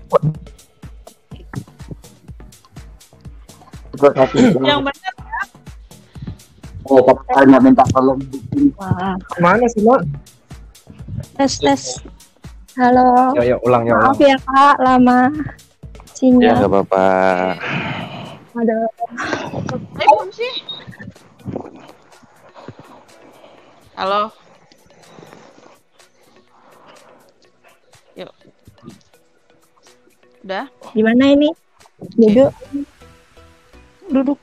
Yang benar. Kakaknya minta tolong bikin. Mana sih, Mak? Tes. Halo. Yuk, ulang. Maaf ya Kak, lama. Ya Sinyal. nggak apa-apa. Ada. Belum sih. Halo. Yuk. Udah? Gimana ini? Duduk.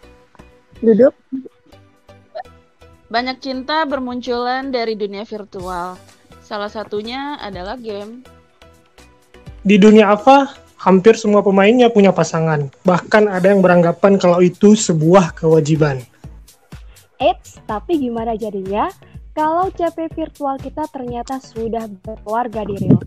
Banyak cinta bermunculan dari dunia virtual. Salah satunya adalah game. Di dunia apa? Hampir semua pemainnya punya pasangan. Bahkan ada yang beranggapan kalau itu sebuah kewajiban. Eits, tapi gimana jadinya kalau CP virtual kita ternyata sudah berkeluarga di real?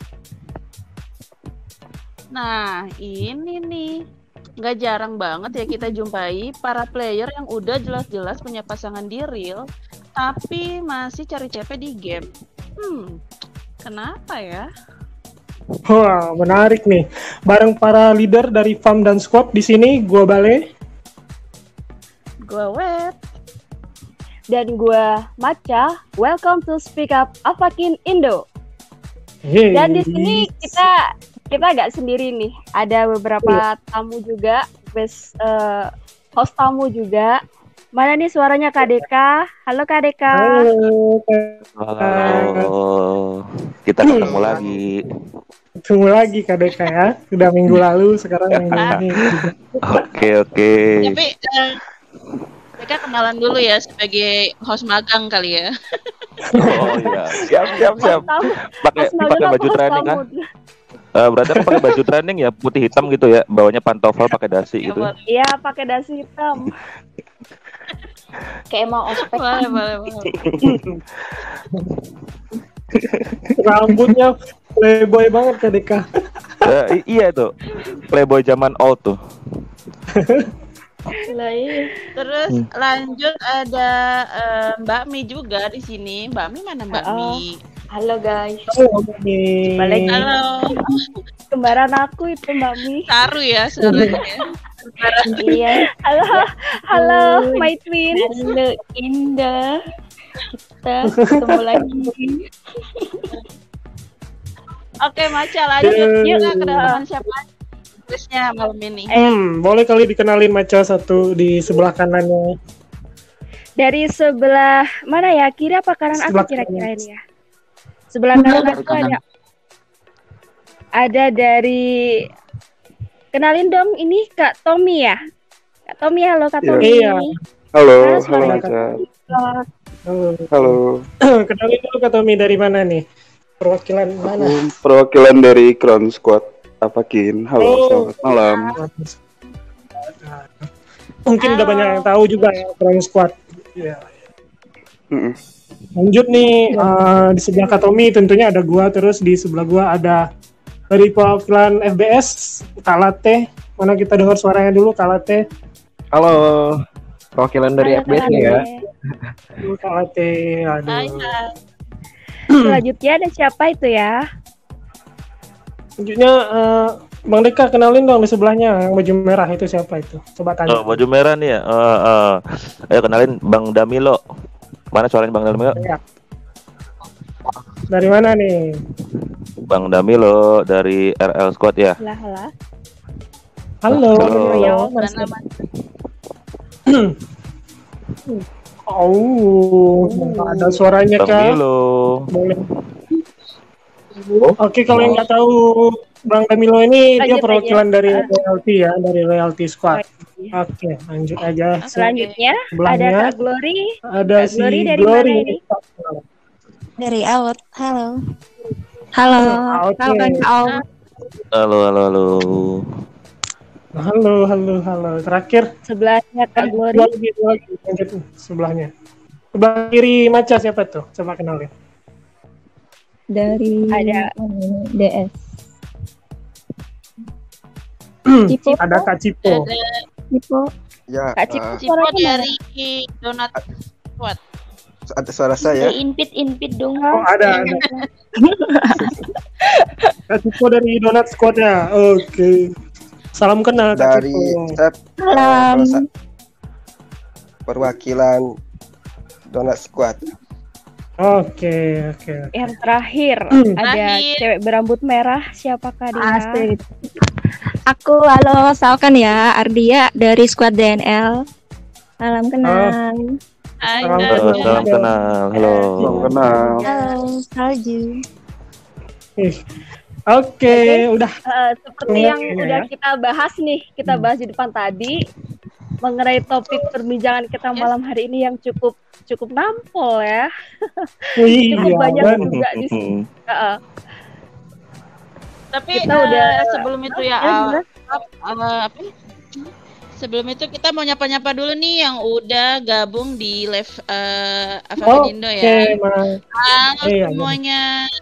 Nah, ini nih. Nggak jarang banget ya kita jumpai para player yang udah jelas-jelas punya pasangan di real, tapi masih cari CP di game. Kenapa ya? Wah, menarik nih. Bareng para leader dari farm dan squad di sini, gua Bale, Gua Web. Dan gue Maca. Welcome to Speak Up Avakin Indo. Hey. Dan di sini kita agak sendiri nih. Ada beberapa tamu juga, host tamu juga. Mana nih suaranya Kak Deka? Halo Kak Deka. Halo. Kita ketemu lagi. Ketemu lagi Kak Deka ya. Sudah minggu lalu, sekarang minggu ini. Oke. Tapi mereka kenalan dulu ya sebagai host magang kali ya. Oh iya. Siap. Pakai baju training kan? Berarti aku pakai baju training ya, putih hitam gitu ya, bawahnya pantofel pakai dasi gitu. Iya, pakai dasi hitam. Kayak mau ospek. Boleh. Rambutnya playboy banget Kak Deka. Iya tuh, playboy zaman old tuh. Terus lanjut ada Mbak Mi juga di sini. Mbak Mi mana Mbak Mi? Halo guys. Balik. Halo. Kembaran aku itu Mbak Mi. Saru ya suaranya. Iya. Halo my twin. Halo Indah. Kita ketemu lagi. Oke, Maca lanjut. Yuk kedatangan siapa? Terusnya malam ini. Boleh kali dikenalin Maca satu di sebelah kanannya. Dari sebelah mana ya? Kiri apa kanan aku kira-kira ini ya? Sebelah kanan aku ada dari, kenalin dong, ini Kak Tommy ya? Kak Tommy, halo Kak Tommy. Iya. Halo Halo. Maca. Halo. Kenalin dulu Kak Tommy, dari mana nih? Perwakilan mana? Perwakilan dari Crown Squad Avakin. Halo, selamat malam. Mungkin udah banyak yang tahu juga ya Crown Squad. Iya. Lanjut nih, di sebelah Kak Tommy tentunya ada gua, terus di sebelah gua ada dari perwakilan FBS, Kak Latte. Mana kita dengar suaranya dulu, Kak Latte. Halo, perwakilan dari FBS nih ya. Kak Latte, aduh. Hai. Selanjutnya ada siapa itu ya? Selanjutnya Bang Deka, kenalin dong di sebelahnya yang baju merah itu siapa itu? Coba tanya. Oh, baju merah nih ya. Ayo kenalin Bang Damilo. Mana suaranya Bang Damilo? Ya. Dari mana nih? Bang Damilo dari RL Squad ya. Halo. Oh, ada suaranya Bang Kak. Damilo. Boleh. Oke, kalau yang nggak tahu Bang Damilo ini dia perwakilan dari Loyalty ya, dari Loyalty Squad. Oke, lanjut aja. Selanjutnya Sebelahnya ada Kak Glory. ada Kak si Glory dari Glory. mana ini? Dari Out. Halo. Halo. Oke. Halo Kak Out. Halo. Halo. Terakhir Sebelahnya Kak Glory. dua lagi. Lanjut sebelahnya. Sebelah kiri Maca siapa tuh? Coba kenalin. Dari Ada. DS. Cipo. Ada Kak Cipo. Cipo. Ya, Kak Cipo Cipo suaranya dari Donat Squad. ada suara saya. Invite dong. Oh, ada. Kak Cipo dari Donat Squad ya. Oke. Salam kenal Kak Dari Cipo. Salam. perwakilan Donat Squad. Oke. Yang terakhir ada Terakhir. cewek berambut merah. Siapakah dia? Asik. Aku halo, salkan ya, Ardia dari Squad DNL. Salam kenal. Hai, Salam Kak. kenal. Salam kenal. Halo. Belum kenal. Halo, salju. Oke, udah. Seperti yang Ini udah ya. kita bahas nih, kita bahas di depan tadi mengenai topik perbincangan kita malam hari ini yang cukup nampol ya. Cukup banyak Iya. juga di sini. Tapi Kita udah sebelum itu ya, apa? Sebelum itu kita mau nyapa-nyapa dulu nih yang udah gabung di live Avanindo ya. Mas. Halo Iya, semuanya.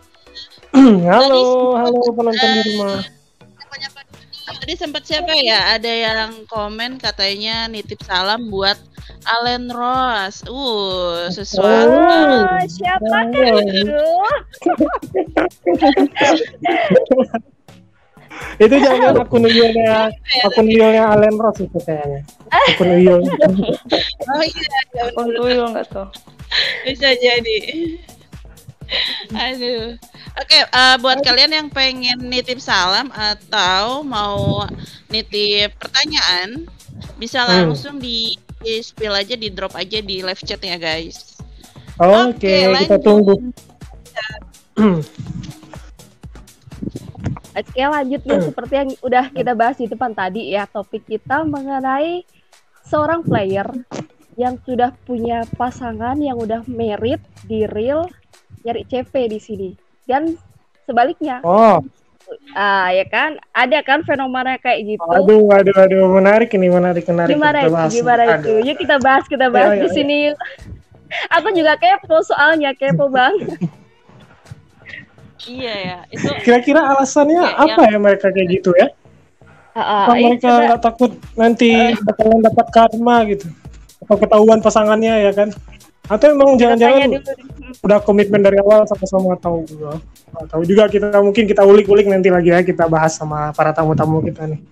Halo penonton di rumah. Nyapa-nyapa dulu nih. Tadi sempat siapa ya? Ada yang komen katanya nitip salam buat Allen Ross. Sesuatu. Oh, siapa kan itu? Itu jangan akun Uyolnya Allen Ross itu kayaknya. Akun Uyol. Oh iya, Uyul nggak tuh? bisa jadi. Aduh. Oke, buat kalian yang pengen nitip salam atau mau nitip pertanyaan, bisa langsung di spill aja, di drop aja di live chat ya guys. Oke, kita tunggu. Oke, lanjut nih seperti yang udah kita bahas di depan tadi ya, topik kita mengenai seorang player yang sudah punya pasangan, yang udah married di real, nyari CP di sini. Dan sebaliknya. Oh. Ya kan, ada kan fenomena kayak gitu. Aduh, menarik. Gimana itu? Yuk kita bahas di sini. Aku juga kepo soalnya, kepo banget. Iya ya, itu Kira-kira alasannya apa ya mereka kayak gitu ya? Apa mereka nggak takut nanti bakalan dapat karma gitu? Atau ketahuan pasangannya ya kan? Atau emang jangan-jangan udah komitmen dari awal sama-sama tahu juga? Tahu juga, kita ulik-ulik nanti lagi ya, kita bahas sama para tamu-tamu kita nih.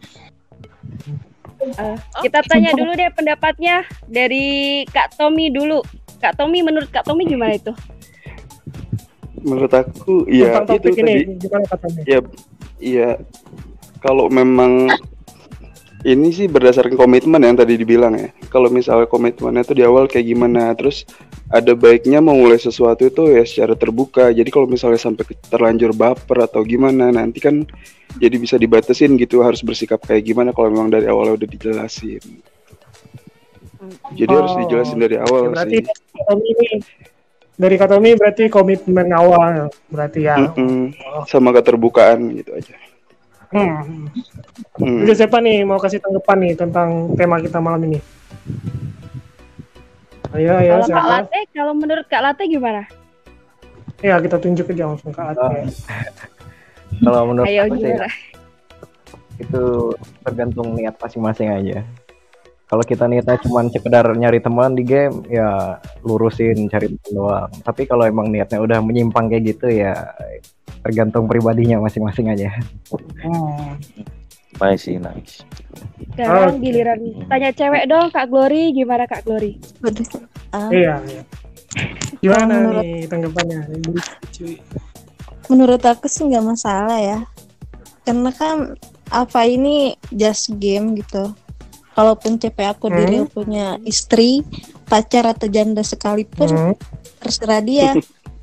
Kita tanya dulu deh pendapatnya dari Kak Tommy dulu. Kak Tommy, menurut Kak Tommy gimana itu? Menurut aku ya Tentang itu topik ini, tadi gimana katanya? ya kalau memang ini sih berdasarkan komitmen yang tadi dibilang ya. Kalau misalnya komitmennya itu di awal kayak gimana, terus ada baiknya memulai sesuatu itu ya secara terbuka. Jadi kalau misalnya sampai terlanjur baper atau gimana, nanti kan jadi bisa dibatasin gitu, harus bersikap kayak gimana kalau memang dari awal udah dijelasin. Jadi harus dijelasin dari awal berarti sih. Dari Kak Tommy berarti komitmen awal berarti ya. Sama keterbukaan gitu aja. Udah siapa nih mau kasih tanggapan nih tentang tema kita malam ini? Ayo Kalau siapa? Kak Latte, kalau menurut Kak Latte gimana? Ya kita tunjuk aja langsung Kak Latte. Kalau menurut Ayo aku sih gimana? itu tergantung niat masing-masing aja. Kalau kita niatnya cuma sekedar nyari teman di game, ya lurusin cari teman doang. Tapi kalau emang niatnya udah menyimpang kayak gitu, ya tergantung pribadinya masing-masing aja. Nice. Sekarang giliran tanya cewek dong, Kak Glory. Gimana Kak Glory? Iya. Gimana nih tanggapannya? Menurut aku sih nggak masalah ya. Karena kan ini just game gitu. Kalaupun CP aku diri punya istri, pacar atau janda sekalipun, terserah dia.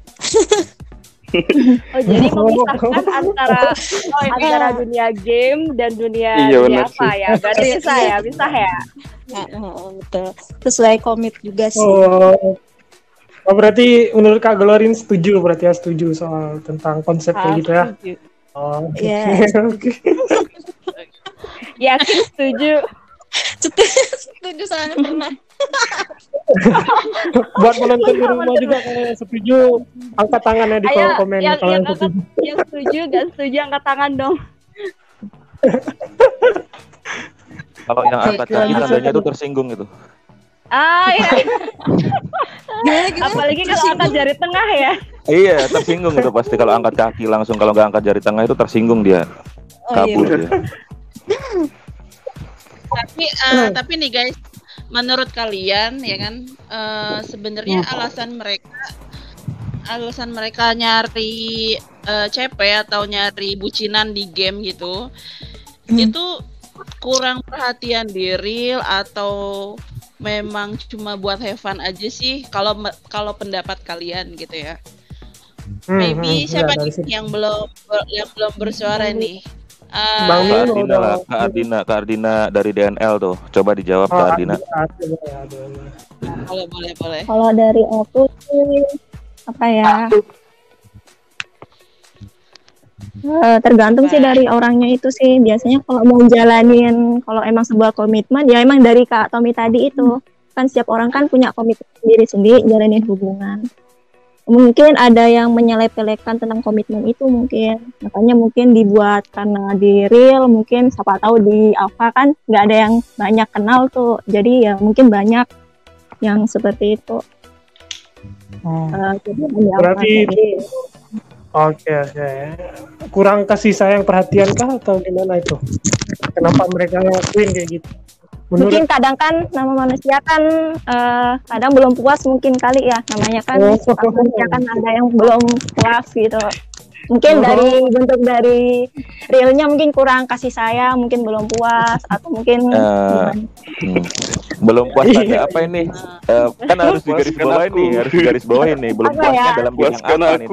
Oh, jadi memisahkan antara dunia game dan dunia apa ya? Berarti bisa ya? Betul. Sesuai komit juga sih. Oh, berarti menurut Kak Glorin setuju soal tentang konsep kayak gitu ya? Setuju. Oh, iya. Oke. Yakin setuju. Setuju soalnya pernah. Buat penonton di rumah juga kalau yang setuju angkat tangannya di kolom komen kalau yang setuju. Yang setuju dan setuju angkat tangan dong. Kalau yang angkat kaki tandanya itu tersinggung gitu. Iya. Apalagi kalau angkat jari tengah ya. Iya, tersinggung itu pasti kalau angkat kaki langsung, kalau nggak angkat jari tengah itu tersinggung dia. Kabur dia. Tapi nih guys, menurut kalian ya kan, sebenarnya alasan mereka nyari CP atau nyari bucinan di game gitu, itu kurang perhatian di real atau memang cuma buat have fun aja sih? Kalau pendapat kalian gitu ya. Maybe siapa nih yang belum bersuara nih? Kak Ardina dari DNL tuh. Coba dijawab Kak Ardina. Boleh. Kalau dari aku sih apa ya? Tergantung sih dari orangnya itu sih. Biasanya kalau mau jalanin, kalau emang sebuah komitmen, ya emang dari Kak Tommy tadi itu. Kan setiap orang kan punya komitmen sendiri jalanin hubungan. Mungkin ada yang menyelewengkan tentang komitmen itu mungkin. Makanya mungkin dibuat karena di real, mungkin siapa tahu di alpha kan nggak ada yang banyak kenal tuh. Jadi ya mungkin banyak yang seperti itu. Berarti itu Oke. Kurang kasih sayang perhatian kah atau gimana itu? Kenapa mereka ngelakuin kayak gitu? Mungkin kadang kan nama manusia kan kadang belum puas mungkin kali ya, namanya kan manusia kan ada yang belum puas gitu. Mungkin dari bentuk dari realnya mungkin kurang kasih sayang, mungkin belum puas atau mungkin belum puas ada apa ini? Kan harus digaris bawahi nih, belum puasnya dalam bidang apa nih?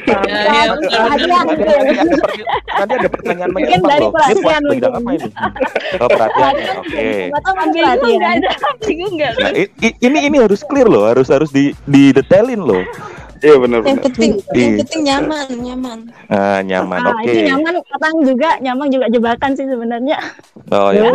Nanti ada pertanyaan menyimpang loh. Ini puas bidang apa ini? Oh, perhatiannya, oke. Bingung nggak? Nah, ini harus clear loh, harus didetailin loh. Iya benar. Yang penting nyaman. Nyaman. Oke. Itu nyaman juga jebakan sih sebenarnya. Oh ya.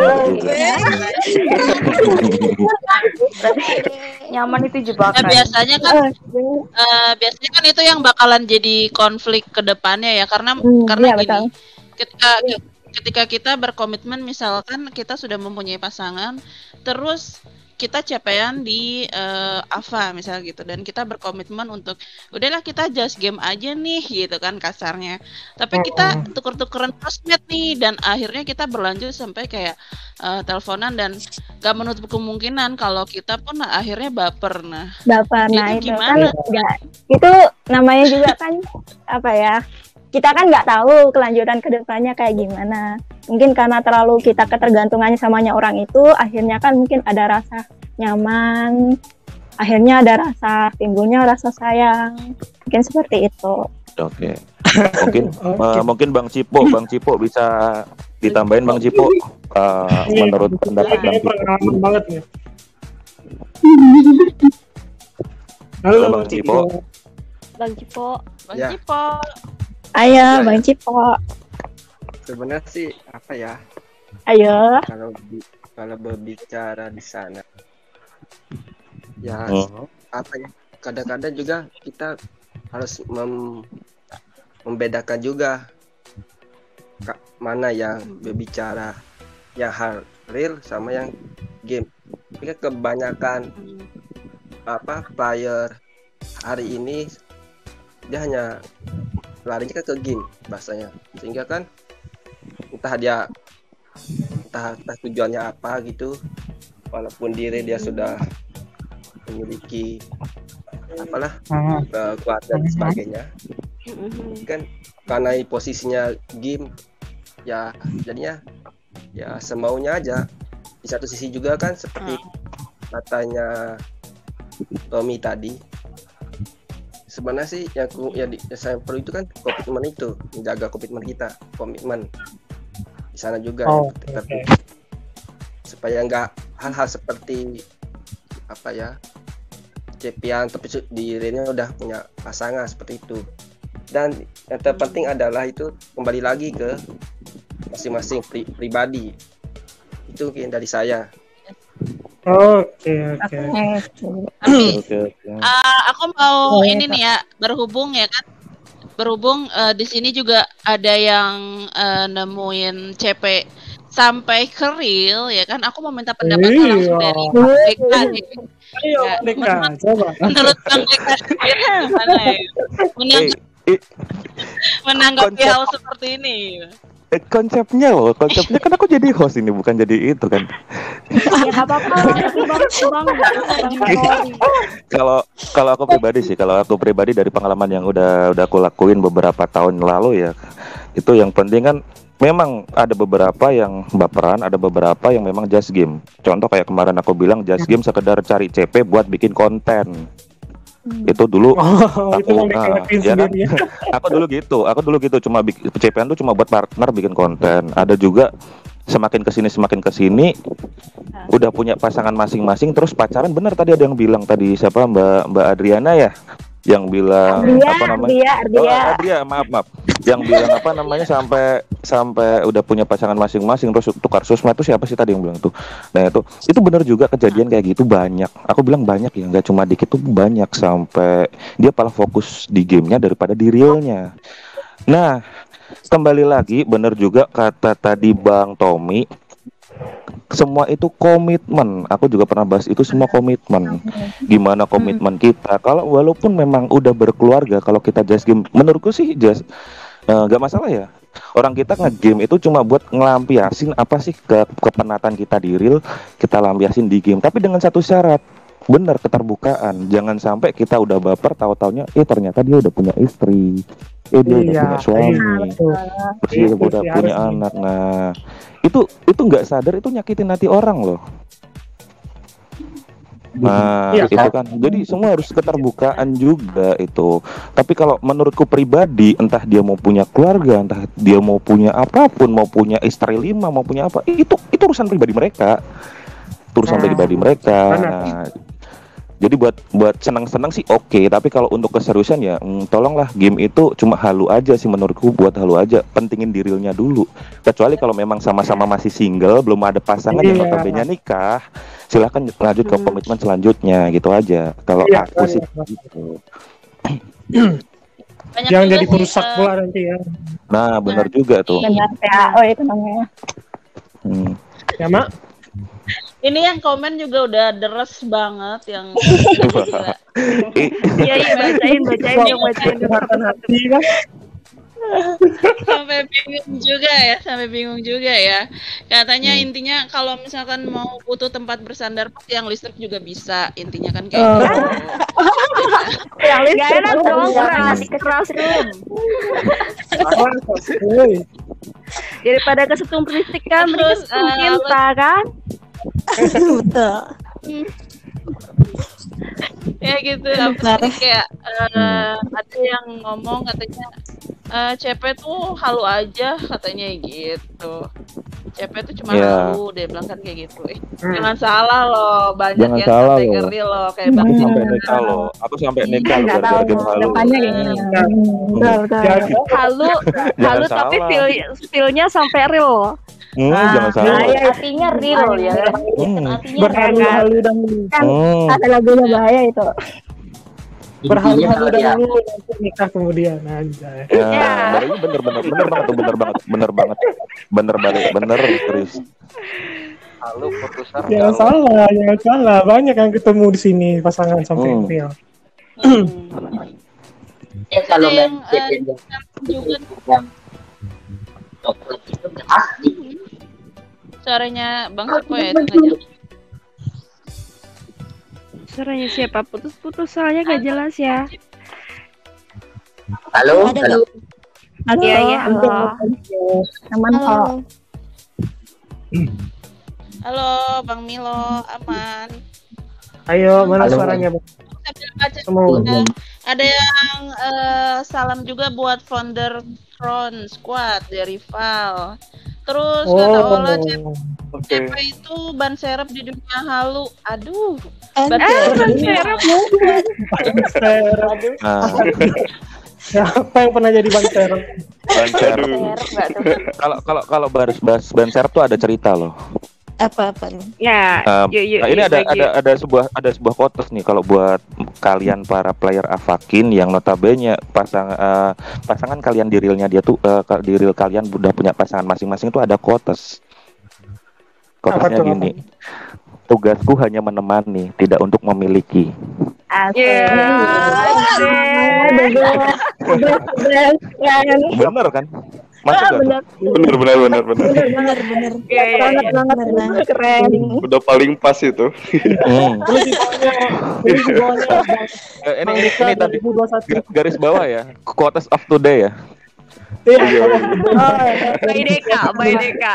Nyaman itu jebakan. Nah, biasanya kan itu yang bakalan jadi konflik ke depannya ya, karena gini. Ketika kita berkomitmen, misalkan kita sudah mempunyai pasangan, terus kita capean di AVA misalnya gitu, dan kita berkomitmen untuk udahlah kita just game aja nih gitu kan kasarnya, tapi kita tuker-tukeran sosmed nih, dan akhirnya kita berlanjut sampai kayak teleponan, dan gak menutup kemungkinan kalau kita pun akhirnya baper. Itu gimana? Kan itu namanya juga kan apa ya, kita kan nggak tahu kelanjutan kedepannya kayak gimana. Mungkin karena terlalu kita ketergantungannya samanya orang itu, akhirnya kan mungkin ada rasa nyaman, akhirnya ada timbulnya rasa sayang, mungkin seperti itu. Oke. Mungkin Bang Cipo bisa ditambahin Bang Cipo. Menurut pendapat Bang Cipo. Pengalaman banget nih. Halo Bang Cipo. Bang Cipo. Ayo Bang Cipo. Sebenarnya sih apa ya? Ayo. Kalau berbicara di sana, ya apa ya? Kadang-kadang juga kita harus membedakan juga mana yang berbicara yang hal real sama yang game. Jika kebanyakan player hari ini dia hanya larinya ke game bahasanya, sehingga kan entah tujuannya apa gitu, walaupun diri dia sudah memiliki keluarga dan sebagainya, kan karena posisinya game ya jadinya ya semaunya aja. Di satu sisi juga kan seperti katanya Tommy tadi, sebenarnya sih yang saya perlu itu kan komitmen, itu menjaga komitmen kita, komitmen di sana juga supaya nggak hal-hal seperti cepian tapi di realnya udah punya pasangan seperti itu. Dan yang terpenting adalah itu kembali lagi ke masing-masing pribadi. Itu mungkin dari saya. Oke. Aku mau ini nih ya, berhubung di sini juga ada yang nemuin CP sampai ke real ya kan, aku mau minta pendapatnya langsung dari Deka nih. Ayo Deka, coba. Menurut Bang Deka sendiri gimana ya? Menanggapi hal seperti ini. Konsepnya kan aku jadi host ini, bukan jadi itu kan. Ya nggak apa-apa. Kalau aku pribadi dari pengalaman yang udah aku lakuin beberapa tahun lalu ya, itu yang penting kan memang ada beberapa yang baperan, ada beberapa yang memang just game. Contoh kayak kemarin aku bilang just game sekedar cari CP buat bikin konten. Itu dulu aku dulu gitu cuma CPN tuh cuma buat partner bikin konten. Ada juga semakin kesini udah punya pasangan masing-masing terus pacaran. Bener tadi ada yang bilang tadi, siapa Mbak Adriana ya yang bilang Adria, maaf yang bilang apa namanya sampai udah punya pasangan masing-masing terus tukar sosmed. Itu siapa sih tadi yang bilang tuh? Nah itu benar juga, kejadian kayak gitu banyak. Aku bilang banyak ya, nggak cuma dikit, tuh banyak, sampai dia malah fokus di gamenya daripada di realnya. Nah kembali lagi, benar juga kata tadi Bang Tommy, semua itu komitmen. Aku juga pernah bahas itu, semua komitmen. Gimana komitmen kita? Kalau walaupun memang udah berkeluarga, kalau kita just game, menurutku sih just gak masalah ya. Orang kita nge-game itu cuma buat ngelampiasin apa sih kepenatan kita di real, kita lampiasin di game. Tapi dengan satu syarat, benar, keterbukaan. Jangan sampai kita udah baper, tahu-taunya ternyata dia udah punya istri, dia udah punya suami, terus dia udah punya anak. Nah itu nggak sadar, itu nyakitin hati orang loh. Nah itu kan, jadi semua harus keterbukaan juga itu. Tapi kalau menurutku pribadi, entah dia mau punya keluarga, entah dia mau punya apapun, mau punya istri 5, mau punya apa, itu urusan pribadi mereka, Nah, jadi buat senang-senang sih oke, tapi kalau untuk keseriusan ya tolonglah, game itu cuma halu aja sih menurutku, buat halu aja. Pentingin di realnya dulu. Kecuali kalau memang sama-sama masih single, belum ada pasangan yang notabene nikah, silahkan lanjut ke komitmen selanjutnya gitu aja. Kalau aku sih gitu. Jangan jadi perusak pula nanti ya. Nah benar juga tuh. Benar PAO itu namanya. Ya Mak. Ini yang komen juga udah deres banget yang Iya bacain. sampai bingung juga ya. Katanya intinya kalau misalkan mau butuh tempat bersandar, yang listrik juga bisa, intinya kan kayak gitu. Yang listrik enak dong, classroom. Daripada kesetrum listrik kan, terus cinta kan. Betul. Ya gitu, apa sih, kayak ada yang ngomong katanya CP tuh halu aja katanya gitu. CP tuh cuma halu, dia bilang kan kayak gitu. Jangan salah loh, banyak yang sampai ngeri loh kayak Bang. Sampai nikah loh. Aku sampai nikah loh gara-gara game halu. Halu tapi feel-nya sampai real. Jangan salah. Artinya real ya. Berhalu-halu dan kan ada lagunya bahaya itu. Berhalu-halu dan nanti nikah kemudian aja. Bener serius. Lalu putusan. Jangan salah. Banyak yang ketemu di sini pasangan sampai real. Ya kalau yang juga suaranya Bang Sako ya, itu nggak. Suaranya siapa? Putus-putus, soalnya gak jelas ya. Halo. Iya. Halo. Halo Bang Milo, aman. Ayo, mana suaranya Bang? Ada yang salam juga buat founder Front Squad dari Val. Terus kata Ola, CP itu ban serep di dunia halu. Aduh. Ban serep. Siapa yang pernah jadi ban serep? Ban serep. Kalau bahas ban serep tuh ada cerita loh. Apa nih? Ya. Ini ada sebuah kotes nih kalau buat kalian para player Avakin yang notabene pasangan kalian di realnya dia tuh di real kalian udah punya pasangan masing-masing, tuh ada kotes. Quotesnya gini. Tugasku hanya menemani, tidak untuk memiliki. Bener kan? Bener. Bener. Keren. Udah paling pas itu. Ini tadi garis bawah ya. Quotes of today ya. By Deka.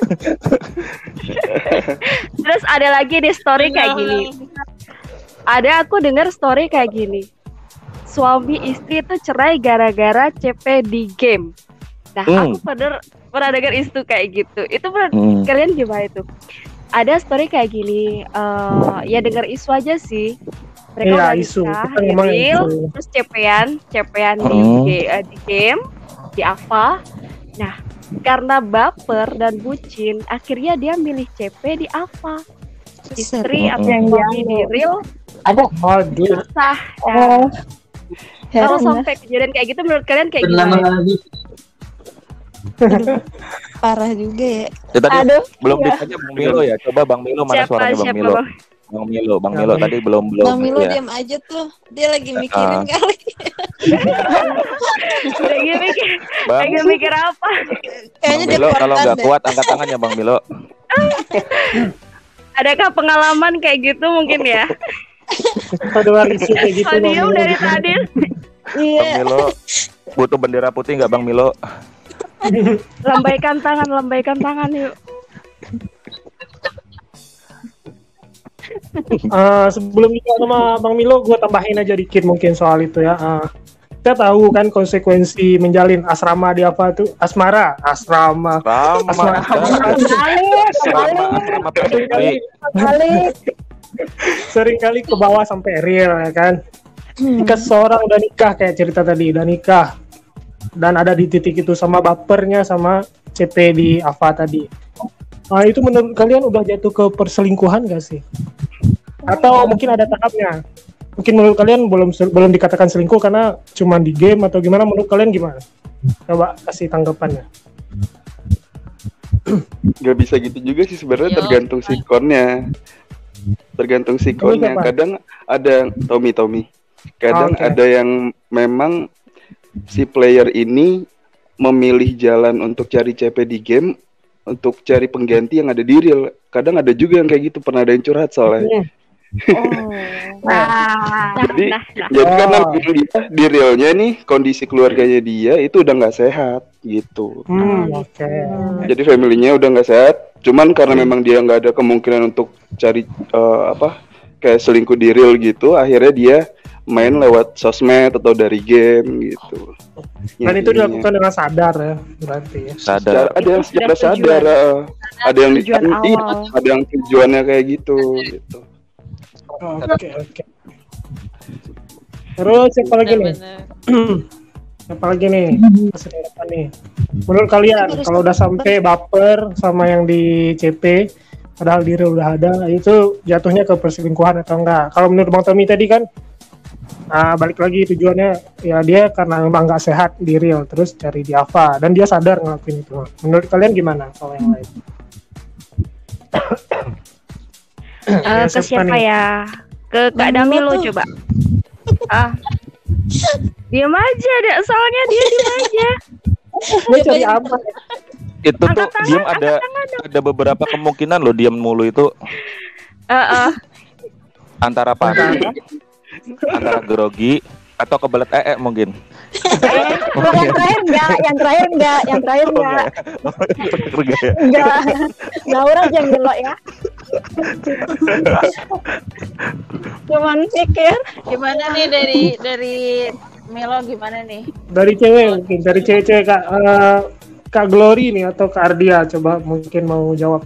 Terus ada lagi di story kayak gini. Aku dengar story kayak gini. Suami istri itu cerai gara-gara CP di game. Nah, aku pernah dengar isu kayak gitu. Itu kalian gimana itu? Ada story kayak gini. Ya dengar isu aja sih. Mereka udah nikah, terus CP-an di game, di Ava. Nah, karena baper dan bucin, akhirnya dia milih CP di Ava. Istri atau yang di real ada susah. Kalau sampai kejadian kayak gitu, menurut kalian kayak gimana? Parah juga ya. Tadi belum ditanya Bang Milo ya. Coba Bang Milo, mana suaranya Bang Milo? Bang Milo tadi belum Bang Milo ya. diam aja tuh. Dia lagi mikirin kali. Lagi mikir apa? Kayaknya Bang Milo kalau nggak kuat angkat tangannya Bang Milo. Adakah pengalaman kayak gitu mungkin ya? Ada isu kayak gitu. Diam dari tadi. Bang Milo butuh bendera putih nggak Bang Milo? Lambaikan tangan yuk. Sebelum nikah sama Bang Milo, gue tambahin aja dikit mungkin soal itu ya. Kita tahu kan konsekuensi menjalin asrama di apa tuh? Asmara. Seringkali ke bawah sampai real ya kan. Jika seseorang udah nikah kayak cerita tadi, udah nikah dan ada di titik itu sama bapernya sama CP di Ava tadi. Itu menurut kalian udah jatuh ke perselingkuhan gak sih? Atau mungkin ada tahapnya? Mungkin menurut kalian belum dikatakan selingkuh karena cuma di game atau gimana? Menurut kalian gimana? Coba kasih tanggapannya. Gak bisa gitu juga sih sebenarnya, tergantung sikonnya. Kadang ada Tommy. Kadang ada yang memang si player ini memilih jalan untuk cari CP di game, untuk cari pengganti yang ada di real. Kadang ada juga yang kayak gitu, pernah ada yang curhat soalnya. Jadi karena dia di realnya nih kondisi keluarganya dia itu udah nggak sehat gitu. Jadi familynya udah nggak sehat. Cuman karena memang dia nggak ada kemungkinan untuk cari kayak selingkuh di real gitu, akhirnya dia main lewat sosmed atau dari game gitu. Dan itu dilakukan dengan sadar ya, berarti ya. Sadar. Ada yang secara sadar, ada yang ada yang tujuannya kayak gitu. Oke. Terus siapa lagi nih? Siapa lagi nih? Menurut kalian kalau udah sampai baper sama yang di CP, padahal diri udah ada, itu jatuhnya ke perselingkuhan atau enggak? Kalau menurut Bang Tommy tadi kan, balik lagi tujuannya ya dia karena memang nggak sehat di real, terus cari di Ava dan dia sadar ngelakuin itu. Menurut kalian gimana kalau yang lain? Ke siapa ya? Ke Kak Damilo coba. Diam aja deh, soalnya dia diam aja. Dia cari apa? Itu tuh diam ada beberapa kemungkinan loh, diam mulu itu. Antara panik, antara grogi atau kebelet mungkin. Yang terakhir enggak. Enggak orang yang gelok ya. Cuman pikir. Gimana nih dari Milo gimana nih? Dari cewek Kak Glory nih atau Kak Ardia, coba mungkin mau jawab.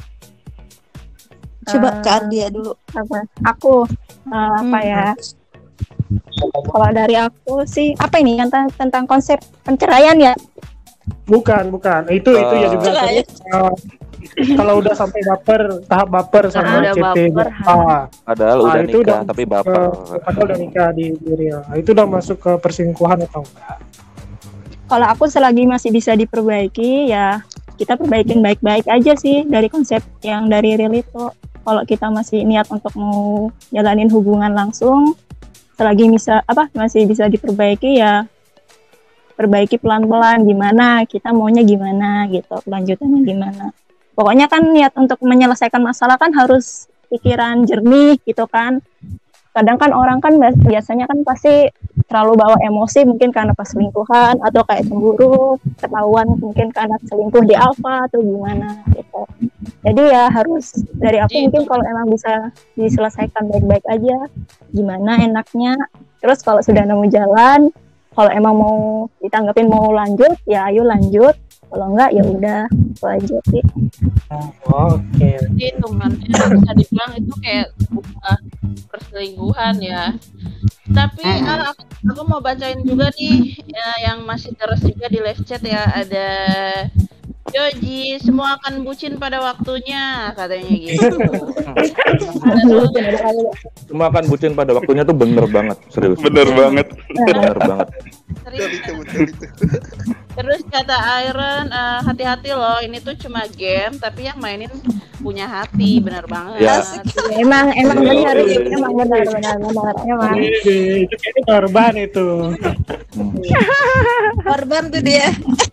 Coba Kak Ardia dulu. Aku apa ya? Kalau dari aku sih apa ini yang tentang konsep penceraian ya? Bukan. Itu ya juga. Kalau udah sampai tahap baper sama CP. Padahal udah nikah tapi baper. Padahal udah nikah di real. Itu udah masuk ke perselingkuhan atau enggak? Kalau aku selagi masih bisa diperbaiki ya kita perbaikin baik-baik aja sih dari konsep yang dari real itu. Kalau kita masih niat untuk mau jalanin hubungan langsung, selagi masih bisa diperbaiki ya perbaiki pelan-pelan, gimana kita maunya gimana gitu, kelanjutannya gimana. Pokoknya kan niat untuk menyelesaikan masalah kan harus pikiran jernih gitu kan. Kadang kan orang kan biasanya kan pasti terlalu bawa emosi mungkin karena pas selingkuhan atau kayak cemburu, ketahuan mungkin karena selingkuh di apa atau gimana gitu. Jadi ya harus dari aku mungkin kalau emang bisa diselesaikan baik-baik aja, gimana enaknya. Terus kalau sudah nemu jalan, kalau emang mau ditanggapin mau lanjut, ya ayo lanjut. Kalau enggak ya udah itu aja sih. Oke. Jadi hitungannya bisa dibilang itu kayak perselingkuhan ya. Tapi aku mau bacain juga nih ya, yang masih terus juga di live chat ya, ada Yoji, semua akan bucin pada waktunya, katanya gitu. Semua akan bucin pada waktunya tuh bener banget, serius. Bener banget. Bener banget. Terus kata Iron, hati-hati loh, ini tuh cuma game, tapi yang mainin punya hati, bener banget. Ya. Emang benar, emang benar. Itu kayaknya korban itu. Korban tuh dia.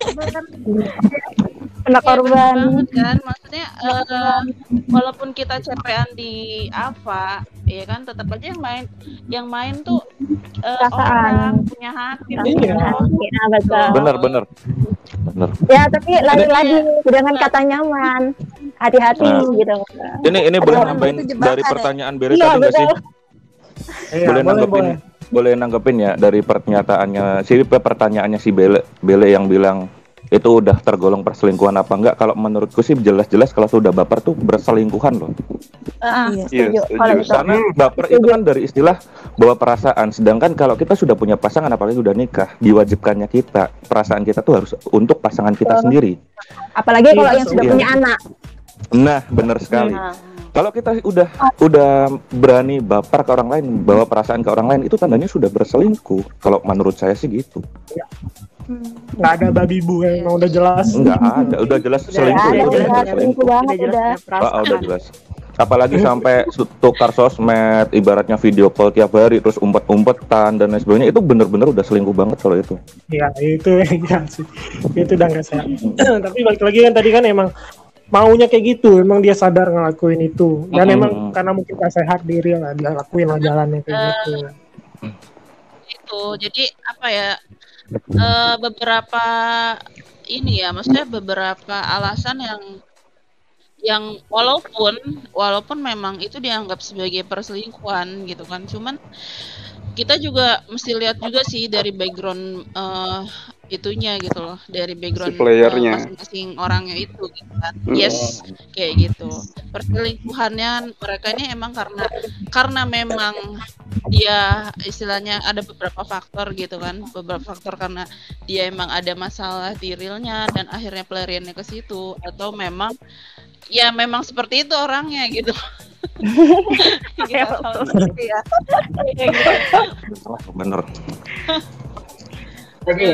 Kena korban. Banget kan, maksudnya walaupun kita CP-an di Ava, ya kan, tetap aja yang main tuh orang punya hati. Bener. Ya tapi lagi-lagi dengan kata nyaman, hati-hati gitu. Ini boleh nambahin dari pertanyaan Bere tadi nggak sih? Boleh nanggepin ya dari pertanyaannya si Bele yang bilang itu udah tergolong perselingkuhan apa enggak? Kalau menurutku sih jelas-jelas kalau sudah baper tuh berselingkuhan loh. Setuju. Karena baper itu kan dari istilah bawa perasaan. Sedangkan kalau kita sudah punya pasangan, apalagi udah nikah, diwajibkannya kita perasaan kita tuh harus untuk pasangan kita sendiri. Apalagi kalau yang sudah punya anak. Nah, benar sekali. Kalau kita udah berani baper ke orang lain, bawa perasaan ke orang lain, itu tandanya sudah berselingkuh. Kalau menurut saya sih gitu. Nggak ada babi bu yang udah jelas. Nggak ada, udah jelas selingkuh. Selingkuh banget udah. Udah jelas. Apalagi sampai tukar sosmed, ibaratnya video call tiap hari, terus umpet-umpetan dan lain sebagainya, itu bener-bener udah selingkuh banget kalau itu. Iya, itu ya sih. Itu udah nggak sehat. Tapi balik lagi kan tadi kan emang maunya kayak gitu, emang dia sadar ngelakuin itu. Dan emang karena mungkin gak sehat diri lah, dia lakuin lah jalannya kayak gitu. Itu, jadi apa ya? Beberapa ini ya, maksudnya beberapa alasan yang walaupun memang itu dianggap sebagai perselingkuhan gitu kan, cuman kita juga mesti lihat juga sih dari background itunya gitu loh, dari background masing-masing orangnya itu gitu kan. Yes, kayak gitu. Perselingkuhannya mereka ini emang karena memang dia istilahnya ada beberapa faktor gitu kan, beberapa faktor karena dia emang ada masalah di realnya dan akhirnya pelariannya ke situ, atau memang seperti itu orangnya gitu. Bener. Oke,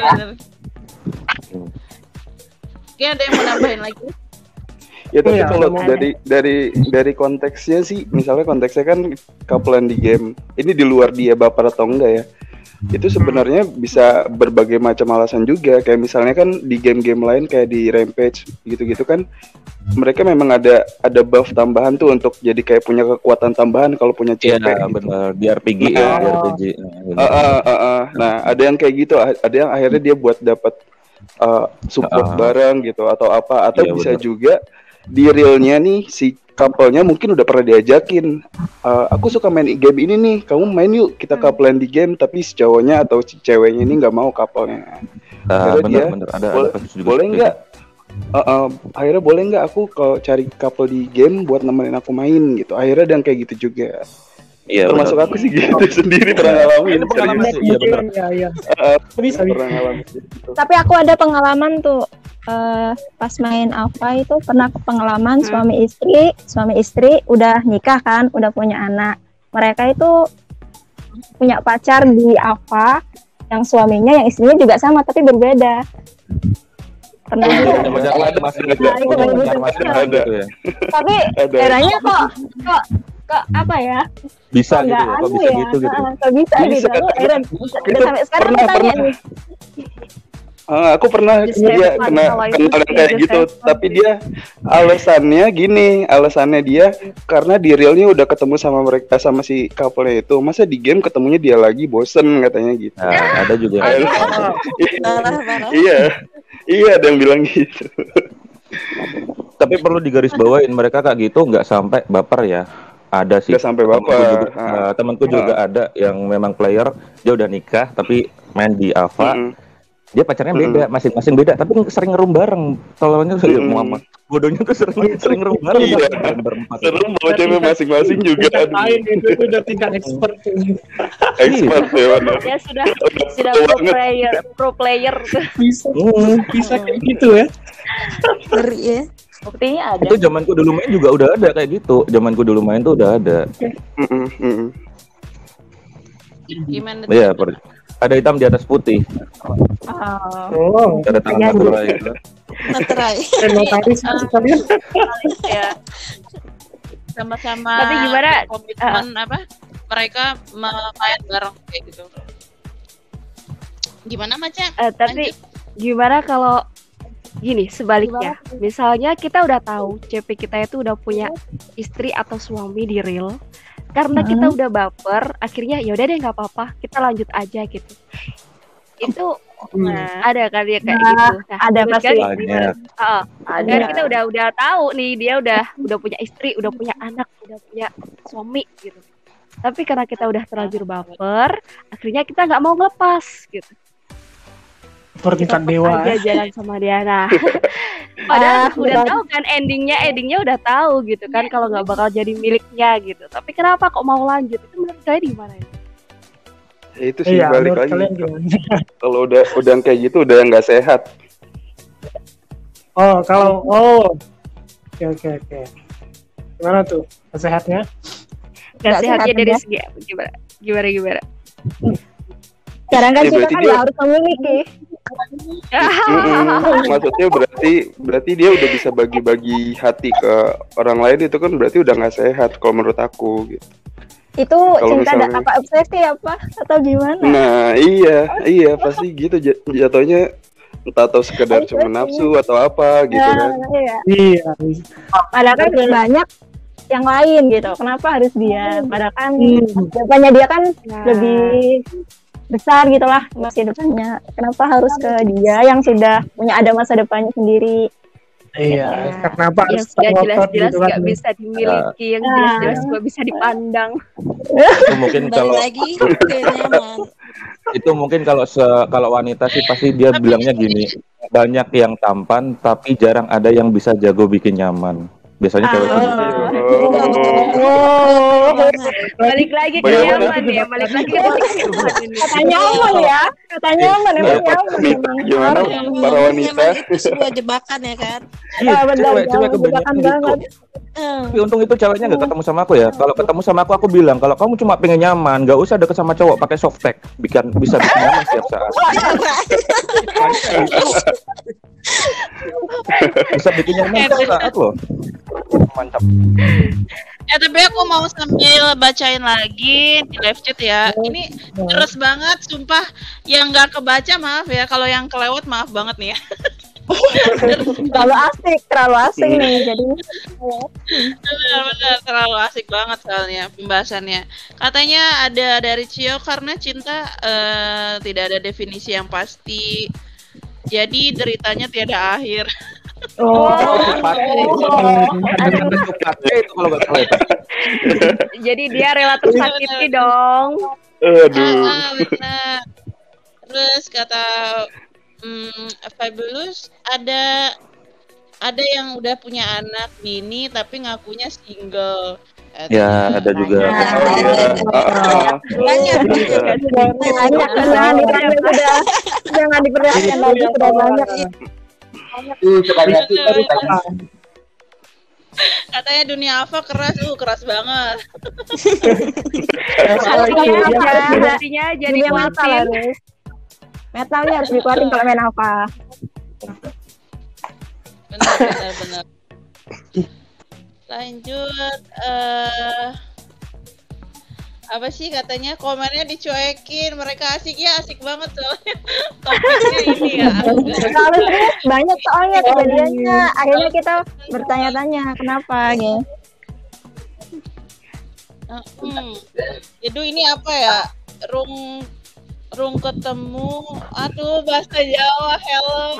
ada yang mau nambahin lagi? Ya tapi kalau dari konteksnya sih, misalnya konteksnya kan couplean di game, ini di luar dia baper atau enggak ya, itu sebenarnya bisa berbagai macam alasan juga. Kayak misalnya kan di game-game lain kayak di Rampage gitu-gitu kan, mereka memang ada buff tambahan tuh untuk jadi kayak punya kekuatan tambahan kalau punya CP. Iya benar, di RPG ya, di RPG. Nah ada yang kayak gitu, ada yang akhirnya dia buat dapat support bareng gitu atau apa, atau bisa juga di realnya nih si couple-nya mungkin udah pernah diajakin, aku suka main game ini nih, kamu main yuk, kita couplean di game, tapi si cowoknya atau si ceweknya ini nggak mau couple-nya. Bener, boleh nggak? Akhirnya boleh nggak aku kalau cari couple di game buat nemenin aku main gitu. Akhirnya dan kayak gitu juga. Iya, termasuk bener. Aku sih gitu sendiri pernah ngalamin. Iya benar. Bisa. Tapi aku ada pengalaman tuh. Pas main Ava itu pernah pengalaman suami istri udah nikah kan, udah punya anak. Mereka itu punya pacar di Ava, yang suaminya yang istrinya juga sama tapi berbeda. Pernah juga. Masih ada. Tapi eranya kok apa ya? Bisa gitu ya, kok bisa gitu gitu. Kok bisa gitu. Eren udah sampai sekarang tanya nih. Aku pernah dia kenal yang kayak gitu, tapi dia alasannya dia karena di realnya udah ketemu sama mereka sama si couple itu, masa di game ketemunya dia lagi bosen katanya gitu. Nah, ada juga. Iya ada yang bilang gitu. Tapi perlu digarisbawain mereka kayak gitu nggak sampai baper ya. Ada sih. Nggak sampai baper. Temanku juga ada yang memang player, dia udah nikah tapi main di Ava. Dia pacarnya beda, masing-masing beda, tapi sering ngerum bareng. Tolongnya Muhammad. Bodohnya tuh sering ngerum bareng. Iya. Seru bawa cewek masing-masing juga. Lain itu udah tingkat expert. Expert ya benar. Ya sudah pro player. Bisa kayak gitu ya. Ngeri ya. Buktinya ada. Itu zamanku dulu main juga udah ada kayak gitu. Zamanku dulu main tuh udah ada. Gimana? Iya, ada hitam di atas putih. Ada tangan materai gitu. Materai. Notaris kalian. Ya. Sama-sama. Tapi gimana? Komitmen apa? Mereka main bareng kayak gitu. Gimana Maca? Tapi gimana kalau gini sebaliknya? Misalnya kita udah tahu CP kita itu udah punya istri atau suami di real. Karena kita udah baper, akhirnya ya udah deh nggak apa-apa, kita lanjut aja gitu. Itu ada kali ya kayak gitu. Nah, ada pasti. Karena kita udah tahu nih dia udah punya istri, udah punya anak, udah punya suami gitu. Tapi karena kita udah terlanjur baper, akhirnya kita nggak mau ngelepas gitu. Pertingkat dewa. Aja jalan sama dia. Nah, padahal udah tahu kan endingnya udah tahu gitu kan kalau nggak bakal jadi miliknya gitu. Tapi kenapa kok mau lanjut? Itu menurut kalian gimana ya? Ya itu sih balik lagi. Kalau udah kayak gitu udah nggak sehat. Oke. Gimana tuh sehatnya? Gak sehatnya dari segi gimana? Sekarang kan kita kan harus memiliki. Maksudnya berarti dia udah bisa bagi-bagi hati ke orang lain, itu kan berarti udah nggak sehat kalau menurut aku gitu. Itu kalo cinta misalnya, apa obsesi apa atau gimana? Nah iya pasti gitu jatuhnya, entah atau sekedar cuma nafsu atau apa gitu kan. Iya. Padahal kan banyak yang lain gitu. Kenapa harus dia? Padahal kan depannya dia kan lebih besar gitulah masa depannya. Kenapa harus ke dia yang sudah ada masa depannya sendiri? Iya, kenapa yang sudah jelas-jelas nggak gitu bisa dimiliki, yang jelas-jelas nggak bisa dipandang. Itu mungkin kalau itu mungkin kalau wanita sih pasti dia bilangnya gini, banyak yang tampan tapi jarang ada yang bisa jago bikin nyaman. Biasanya cewek balik lagi ke nyaman ya, balik lagi ke kata nyaman ya, kata nyaman emang nyaman. Gimana para wanita? Itu sebuah jebakan ya kan? Cewek kebanyakan gitu. Tapi untung itu ceweknya nggak ketemu sama aku ya. Kalau ketemu sama aku bilang kalau kamu cuma pengen nyaman, nggak usah deket sama cowok, pakai softtek, bisa bikin nyaman setiap saat. Bisa bikin nyaman setiap saat loh. Mantap. Tapi aku mau sambil bacain lagi di live chat ya. Ini terus banget, sumpah. Yang nggak kebaca maaf ya. Kalau yang kelewat maaf banget nih ya. terlalu asik nih jadi. Benar, terlalu asik banget soalnya pembahasannya. Katanya ada dari Cio, karena cinta tidak ada definisi yang pasti. Jadi deritanya tiada akhir. Jadi dia rela tersakiti dong. Benar. Terus kata Fabulous, ada yang udah punya anak mini tapi ngakunya single. Ya, ada juga. Jangan diperlihatkan lagi, sudah banyak. Katanya dunia Ava keras banget. Artinya jadi metalnya harus dikeluarin kalau main apa. Benar. Lanjut, apa sih katanya komennya dicuekin, mereka asik banget soalnya topiknya ini ya. Kalau serius banyak soalnya kejadiannya, akhirnya kita bertanya-tanya kenapa gitu. Itu ini apa ya? Rung ketemu, aduh bahasa Jawa, helm.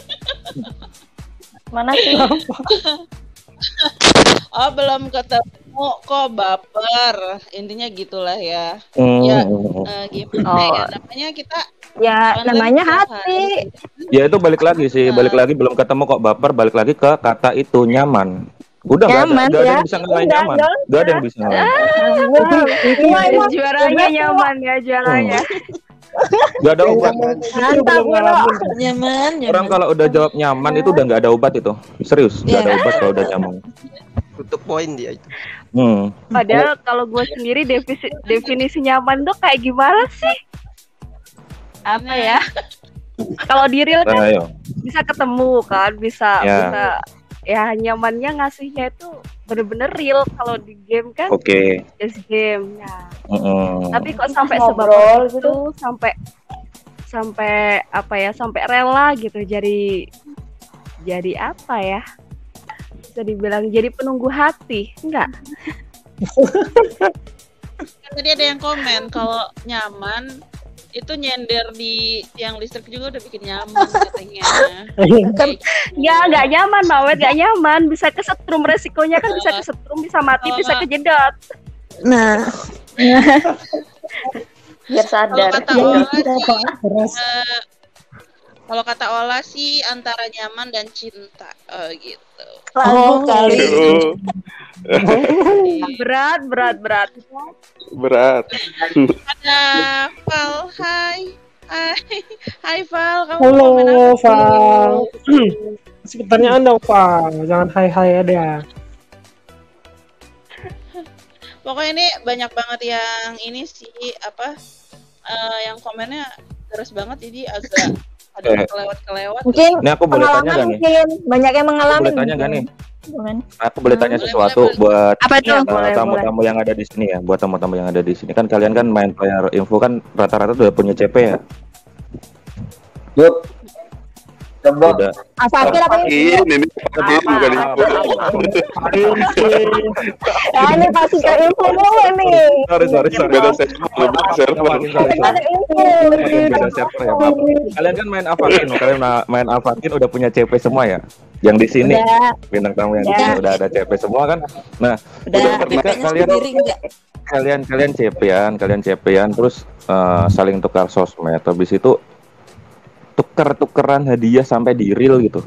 Mana sih? Oh, belum ketemu kok baper. Intinya gitulah ya. Gimana ya namanya kita? Ya namanya hati. Ya itu balik lagi belum ketemu kok baper, balik lagi ke kata itu nyaman. Udah nggak ada yang bisa ngelain nyaman. Nggak ada yang bisa ngelain. Juaranya nyaman ya, juaranya. Gak ada obat. Nyaman. Orang kalau udah jawab nyaman itu udah nggak ada obat itu. Serius, nggak ada obat kalau udah nyaman. Tutup poin dia itu. Padahal kalau gue sendiri definisi nyaman tuh kayak gimana sih? Apa ya? Kalau di real kan bisa ketemu kan, bisa ya nyamannya ngasihnya itu bener-bener real. Kalau di game kan just game ya. Tapi kok sampai sebab itu sampai apa ya, sampai rela gitu jadi apa ya, bisa dibilang jadi penunggu hati enggak? Tadi ada yang komen kalau nyaman itu nyender di tiang listrik juga udah bikin nyaman katanya. Ya nggak nyaman, Mawet nggak nyaman, bisa kesetrum, resikonya kan bisa kesetrum, bisa mati, bisa kejedot. Nah, biar sadar. Kalau kata Ola sih antara nyaman dan cinta, gitu. Kali. Berat. Ada Val, hai Val, kamu halo komen apa? Val. Kasih pertanyaan dong Val, jangan hai ada. Pokoknya ini banyak banget yang ini sih yang komennya terus banget, jadi agak ada kelewat. Mungkin ini aku boleh tanya gak nih? Mungkin banyak yang mengalami. Boleh tanya gak nih? Aku boleh tanya sesuatu buat tamu-tamu yang ada di sini ya, buat tamu-tamu yang ada di sini. Kan kalian kan main player info kan rata-rata udah punya CP ya? Yuk. Coba. Udah. Ini bukan info. Ini pasti ke info dulu nih. Sorry. Beda server. Beda server ya, Pak. Kalian kan main Avakin, main Avakin udah punya CP semua ya? Yang di sini, bintang tamu yang di sini udah ada CP semua kan? Nah, udah ketika kalian CP-an, terus saling tukar sosmed, habis itu tukeran hadiah sampai di real gitu.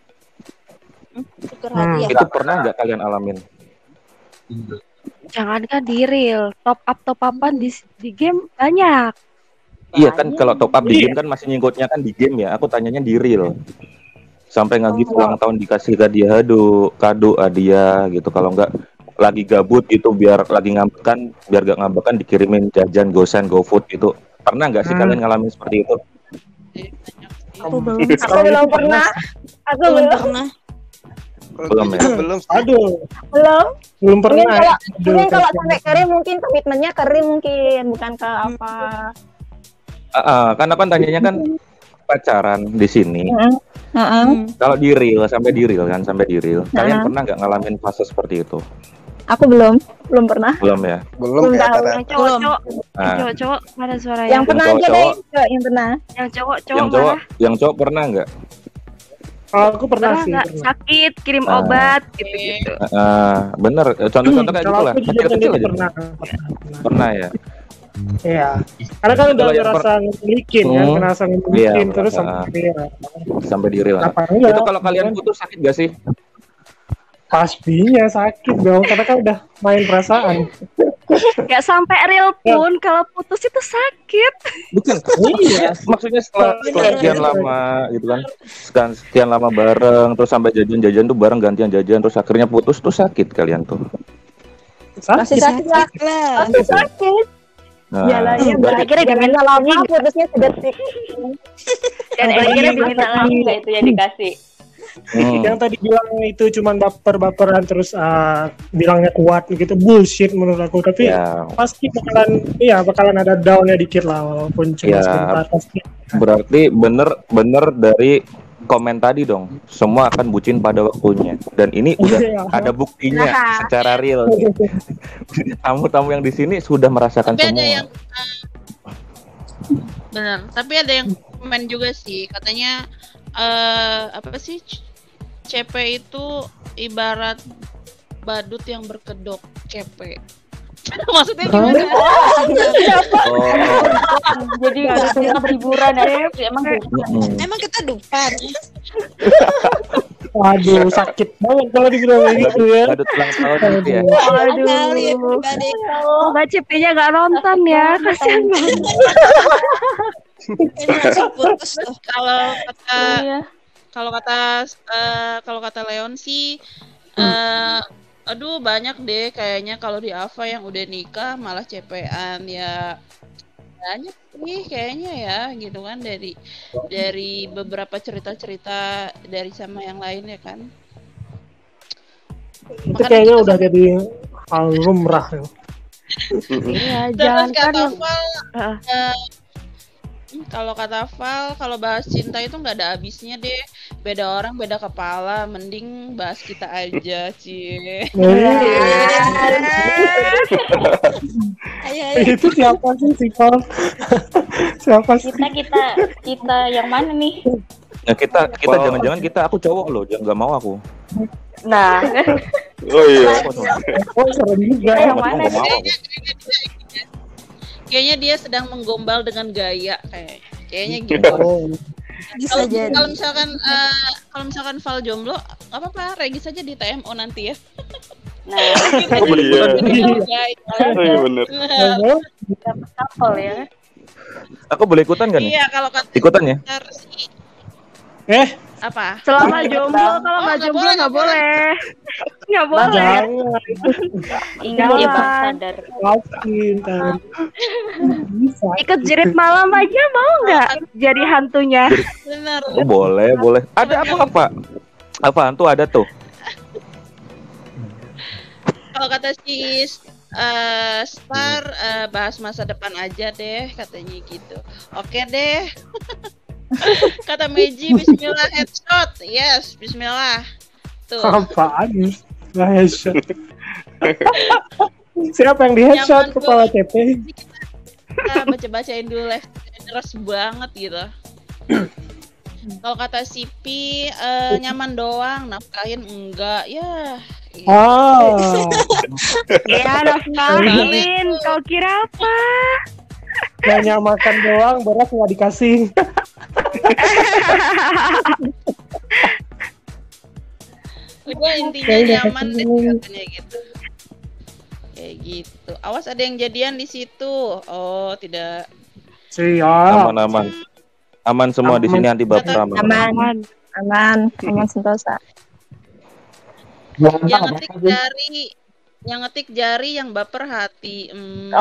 Itu pernah nggak kalian alamin? Jangankan di real, top upan di game banyak. Iya kan, kalau top up di game kan masih nyingkutnya kan di game ya. Aku tanyanya di real. Sampai nge-gift ulang tahun dikasih hadiah kado hadiah gitu. Kalau nggak lagi gabut gitu, biar lagi ngambekan, biar nggak ngambekan dikirimin jajan, GoFood gitu. Pernah nggak sih kalian ngalamin seperti itu? Aku belum pernah. Belum ya? Belum pernah. Mungkin kalau sampai kering mungkin komitmennya kering mungkin, bukan ke apa. Karena kan tanyanya kan pacaran di sini. Kalau di real sampai di real. Kalian pernah nggak ngalamin fase seperti itu? Aku belum pernah. Belum ya? Belum ya. Cowok ada suara yang pernah aja deh, yang pernah. Yang cowok pernah nggak? Aku pernah sih. Sakit, kirim obat gitu. Bener. Contoh-contoh kayak gitulah. Kecil aja. Pernah ya? Iya. Karena kan udah ngerasa ngelikin kan, terus sampai di real. Itu kalau kalian putus sakit gak sih? Pastinya sakit dong, karena kan udah main perasaan. Gak sampai real pun kalau putus itu sakit. Bukan. Iya. Maksudnya setelah sekian lama gitu kan, sekian lama bareng, terus sampai jajan tuh bareng, gantian jajan, terus akhirnya putus tuh sakit kalian tuh. Masih sakit. Jalannya akhirnya diminta lama, putusnya sedetik. Dan akhirnya diminta lagi itu yang dikasih. Yang tadi bilang itu cuma baper-baperan terus bilangnya kuat gitu, bullshit menurut aku. Tapi pasti bakalan ada downnya dikit lah, walaupun cuma sebentar pasti. Berarti bener dari komen tadi dong, semua akan bucin pada waktunya. Dan ini udah ada buktinya secara real. Tamu-tamu yang di sini sudah merasakan tapi semua. Ada yang, benar, tapi ada yang komen juga sih, katanya apa sih, CP itu ibarat badut yang berkedok CP. Maksudnya gimana? Jadi tempat hiburan ya. Emang kita dupan. Waduh, sakit banget kalau dibilang kayak gitu ya. Badut ulang tahun gitu ya. Oh, nggak CP-nya nggak nonton ya, kasihan banget. Kalau kata Leon sih, aduh banyak deh kayaknya kalau di Ava yang udah nikah malah CP-an ya, banyak sih kayaknya ya gitu kan, dari beberapa cerita-cerita dari sama yang lain ya kan. Itu kayaknya udah jadi hal lumrah ya. Iya, jangan kan yang kalau kata Val, kalau bahas cinta itu nggak ada habisnya deh. Beda orang, beda kepala. Mending bahas kita aja, Cie. Itu siapa sih, Val? Siapa sih? Kita yang mana nih? Nah, kita jangan-jangan aku cowok loh, jangan nggak mau aku. Nah. Oh iya. Oh, serem juga. Yang mana sih? Kayaknya dia sedang menggombal dengan gaya kayaknya gitu. Kalau misalkan Val jomblo, nggak apa-apa, regis aja di TMO nanti ya. Nah, iya benar. Kita couple ya. Aku boleh ikutan kan? Iya, kalau ikutan ya. Apa? Selama jomblo, kalau nggak jomblo nggak boleh. Nggak boleh. Ingat ya Bang, sadar. Ikut jerit malam aja mau nggak jadi hantunya? Benar. Oh, boleh. Ada apa? Apa hantu ada tuh? Kalau kata si Star, bahas masa depan aja deh katanya gitu. Oke deh. Kata Meji, bismillah headshot. Yes, bismillah. Tuh. Apaan? Nah, headshot. Siapa yang di headshot? Kepala CP. Kita baca-bacain dulu live terus banget gitu. Kalau kata Sipi, nyaman doang, nafkahin enggak. Ya. Ya, nafkahin. Kau kira apa? Hanya makan doang, beras nggak dikasih. Udah intinya nyaman deh katanya gitu. Kayak gitu. Awas ada yang jadian di situ. Oh, tidak. Siap. Aman semua di sini, anti baper Aman sentosa. Yang ngetik jari, yang baper hati.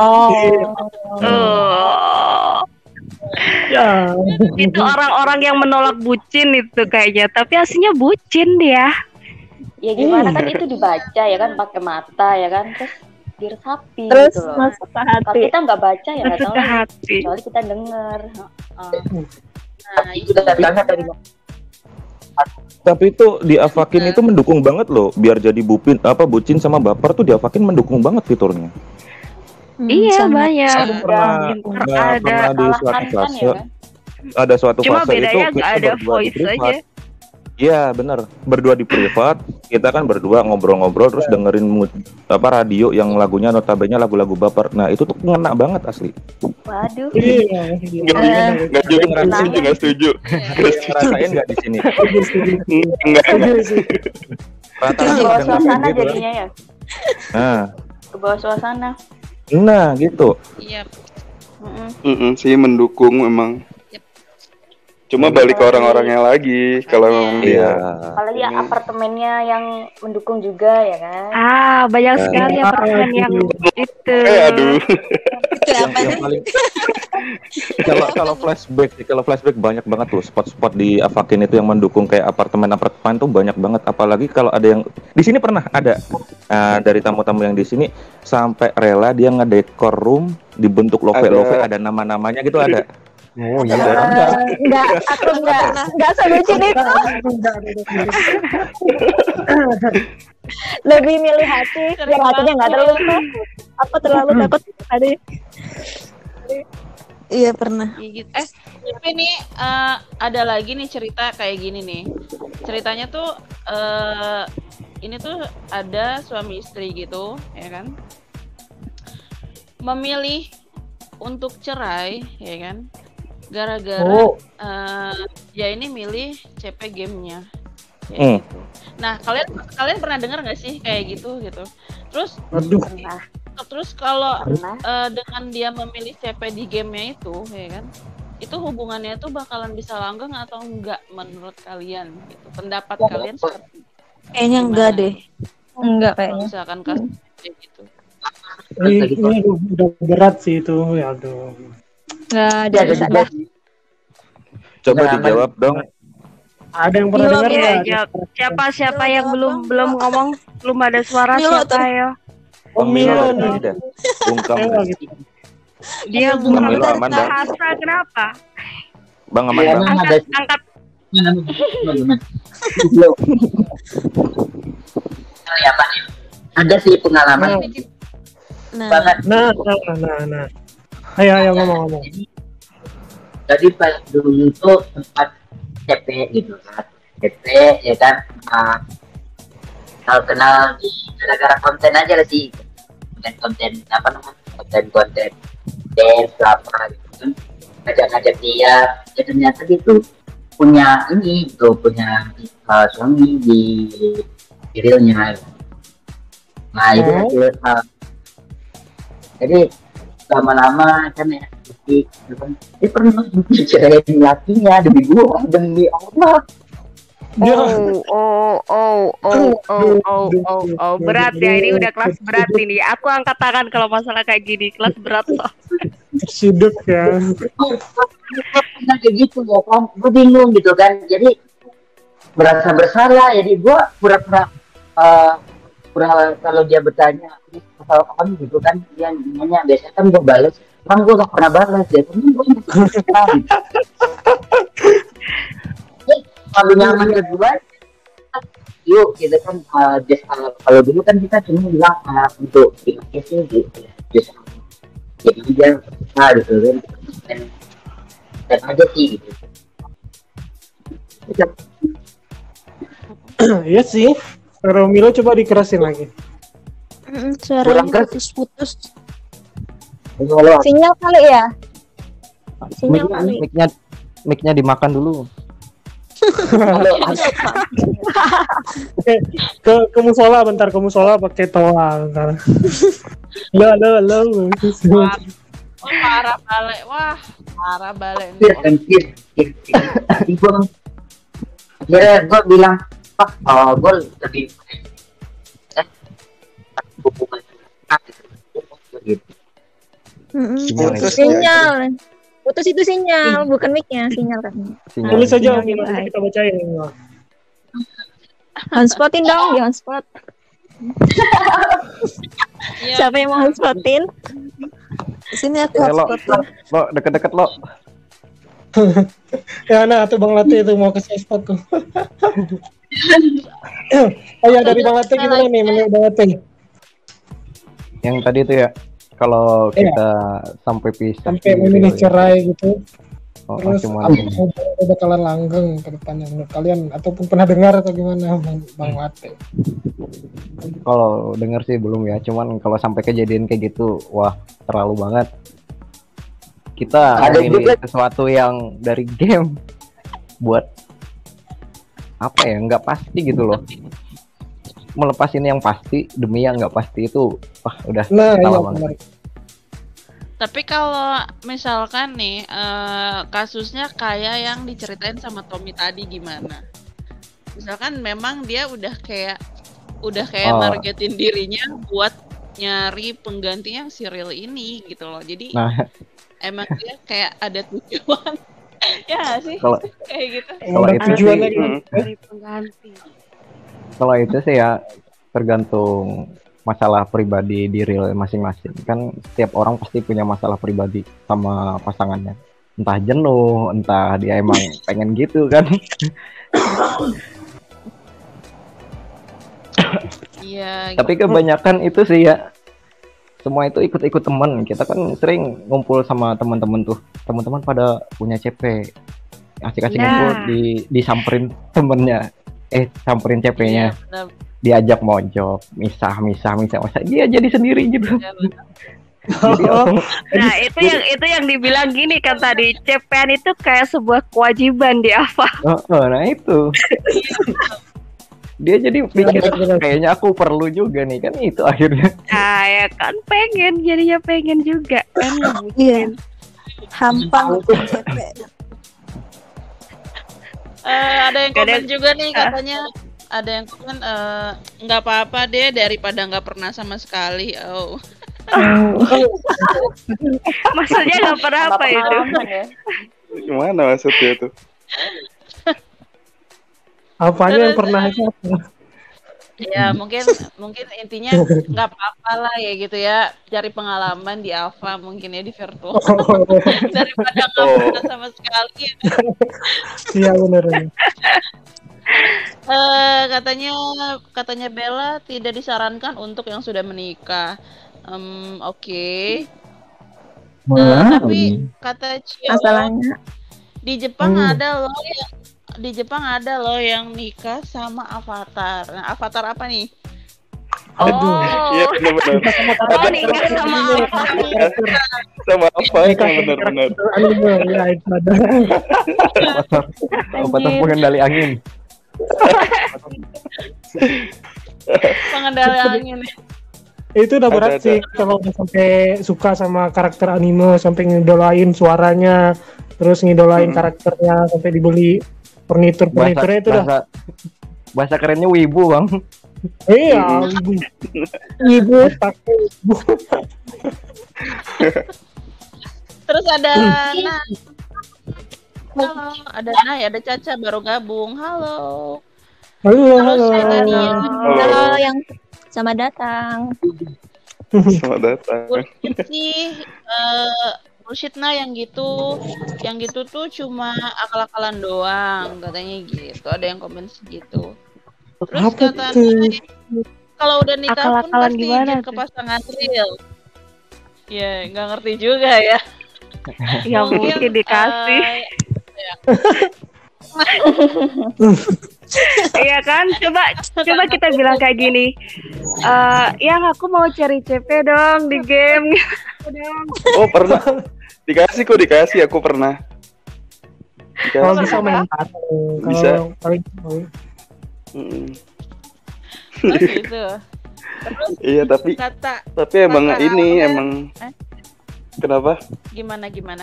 Ya. Itu orang-orang yang menolak bucin itu kayaknya, tapi aslinya bucin dia. Ya gimana kan itu dibaca ya kan, pakai mata ya kan, terus diresapi terus gitu loh. masuk ke hati. Kalau kita nggak baca ya nggak tahu, kecuali kita dengar. Nah, itu Tapi itu di Avakin itu mendukung banget loh, biar jadi bucin sama baper tuh di Avakin mendukung banget fiturnya. Iya banyak. Pernah di suatu fase. Ada suatu Cuma fase itu bedanya nggak ada voice aja. Iya benar, berdua di privat, kita kan berdua ngobrol-ngobrol terus dengerin radio yang lagunya notabene lagu-lagu baper. Nah itu tuh ngena banget asli. Waduh. Nggak setuju. Ngerasain nggak di sini? Nggak. Kebawa suasana jadinya ya. Nah. Kebawa suasana. Nah gitu. Iya. Sih mendukung memang. Cuma balik ke orang-orangnya lagi kalau memang dia. Apalagi ya apartemennya yang mendukung juga ya kan. Banyak sekali apartemen yang itu. Aduh. Itu apa nih? Kalau flashback banyak banget tuh spot-spot di Avakin itu yang mendukung kayak apartemen tuh banyak banget. Apalagi kalau ada yang di sini pernah ada dari tamu-tamu yang di sini sampai rela dia ngedekor room dibentuk love ada nama-namanya gitu ada. Oh iya. Aku enggak selucu itu. Lebih milih hati, biar hatinya enggak terlalu takut. Aku terlalu takut tadi. Iya pernah. Tapi nih ada lagi nih cerita kayak gini nih. Ceritanya tuh ini tuh ada suami istri gitu, ya kan? Memilih untuk cerai, ya kan? Gara-gara ya ini milih CP gamenya. Ya gitu. Nah, kalian pernah dengar nggak sih kayak gitu? Terus Terus kalau dengan dia memilih CP di gamenya itu, ya kan? Itu hubungannya tuh bakalan bisa langgeng atau enggak menurut kalian gitu. Pendapat kalian seperti Kayaknya enggak deh. Enggak kalau kayaknya. misalkan kasus kayak gitu. Ini udah berat sih itu, ya aduh. Enggak ada salah. Coba dijawab dong. Ada yang pernah dengar nggak? Siapa yang belum ngomong, belum ada suara siapa ya? Bang Milo nih. Bungkam. Dia Bang Milo aman dah. bahasa kenapa? Bang aman bang. Angkat. Ada sih pengalaman banget. Nah. Ayo ngomong. Jadi pas dulu tuh tempat CP gitu kan, CP ya kan, kenal di gara-gara konten aja lah sih, konten apa namanya, konten dance apa gitu kan, ngajak dia, ya ternyata dia tuh punya ini tuh punya suami di realnya. Nah itu jadi lama-lama kan ya dia pernah dicerain lakinya demi gua, demi Allah. Berat ya, ini udah kelas berat ini. Aku angkat tangan kalau masalah kayak gini, kelas berat loh. Hidup ya. Nah kayak gitu ya kan, gue bingung gitu kan, jadi merasa bersalah, jadi gue pura-pura kalau dia bertanya masalah apa gitu kan, dia nanya, biasanya kan gue balas, kan gue gak pernah balas ya, kan gue kalau nyaman ke gue, yuk gitu kan, kalau dulu kan kita cuma bilang untuk sih gitu, just jadi dia gitu kan, dan aja sih gitu. Iya sih. Romilo coba dikerasin lagi. Suaranya putus-putus. Sinyal kali ya? Sinyal kali. Mic-nya dimakan dulu. Oke, ke musola bentar, ke musola pakai toa bentar. Lo. Parah balik. Wah, parah balik. Gue bilang, Pak, gue lebih hubungan gitu. Sinyal. Putus itu sinyal, bukan mic-nya, sinyal kan. Tulis saja kita bacain. Hotspotin dong, di hotspot. Siapa yang mau hotspotin? Sini aku hotspotin. Lo deket-deket lo. Ya nah, tuh Bang Latte itu mau ke spot tuh. Ya dari Bang Latte gimana nih menurut Bang Latte? Yang tadi itu ya, kalau kita sampai pisah, sampai memilih cerai gitu, terus cuman bakalan langgeng ke depannya menurut kalian, ataupun pernah dengar atau gimana Bang Latte? Kalau dengar sih belum ya, cuman kalau sampai kejadian kayak gitu, wah terlalu banget. Kita ini sesuatu yang dari game buat apa ya, nggak pasti gitu loh. Melepasin yang pasti demi yang nggak pasti itu, wah udah salah banget. Tapi kalau misalkan nih kasusnya kayak yang diceritain sama Tommy tadi gimana? Misalkan memang dia udah kayak nargetin dirinya buat nyari pengganti yang si real ini gitu loh. Jadi emang dia kayak ada tujuan. Ya nggak sih? Kalau Kayak gitu. kalau itu tujuannya sih, gitu. Dari pengganti. kalau itu sih ya tergantung masalah pribadi di real masing-masing. Kan setiap orang pasti punya masalah pribadi sama pasangannya. Entah jenuh, entah dia emang pengen gitu kan. Iya. Tapi kebanyakan itu sih ya, semua itu ikut-ikut teman. Kita kan sering ngumpul sama teman-teman tuh. Teman-teman pada punya CP. Asik-asik ngumpul disamperin temennya. Samperin CP-nya. Benar. Diajak mojok, misah. Masa dia jadi sendiri gitu. Ya, benar. Nah, itu yang dibilang gini kan tadi, CP-an itu kayak sebuah kewajiban di AFA. Nah itu. Dia jadi pikir kayaknya aku perlu juga nih kan, itu akhirnya. Nah, ya kan jadinya pengen juga kan. Iya. Hampang CP. Ada yang komen juga nih katanya, ada yang komen nggak apa-apa deh daripada nggak pernah sama sekali. Oh. Maksudnya nggak pernah apa itu? Gimana maksudnya tuh? Apanya yang pernah itu apa? Ya mungkin intinya nggak apa-apa lah ya gitu ya, cari pengalaman di Alpha mungkin ya, di virtual daripada nggak pernah sama sekali. Iya benar. Katanya Bella tidak disarankan untuk yang sudah menikah. Oke. Tapi kata Cio, Masalahnya di Jepang ada loh yang nikah sama avatar. Nah, avatar apa nih? Iya benar-benar. Oh, nikah sama apa? Sama apa yang benar-benar. Ya itu ada. Avatar pengendali angin. Pengendali angin. Itu udah berat sih kalau udah sampai suka sama karakter anime, sampai ngidolain suaranya, terus ngidolain karakternya, sampai dibeli furniturnya itu dah. Bahasa kerennya wibu, Bang. Iya, wibu. Terus ada Halo, ada ada Caca baru gabung. Halo. Halo. Halo yang selamat datang. Selamat datang. Bullshit yang gitu tuh cuma akal-akalan doang katanya gitu. Ada yang komen segitu. Terus katanya kalau udah nikah pun pasti izin ke pasangan real. Ya nggak ngerti juga ya. Ya mungkin dikasih. Iya kan, coba kita bilang kayak gini, yang aku mau cari CP dong di game. Oh pernah, dikasih aku pernah. Kalau bisa main bisa. Gitu. Iya tapi emang ini emang kenapa? Gimana Gimana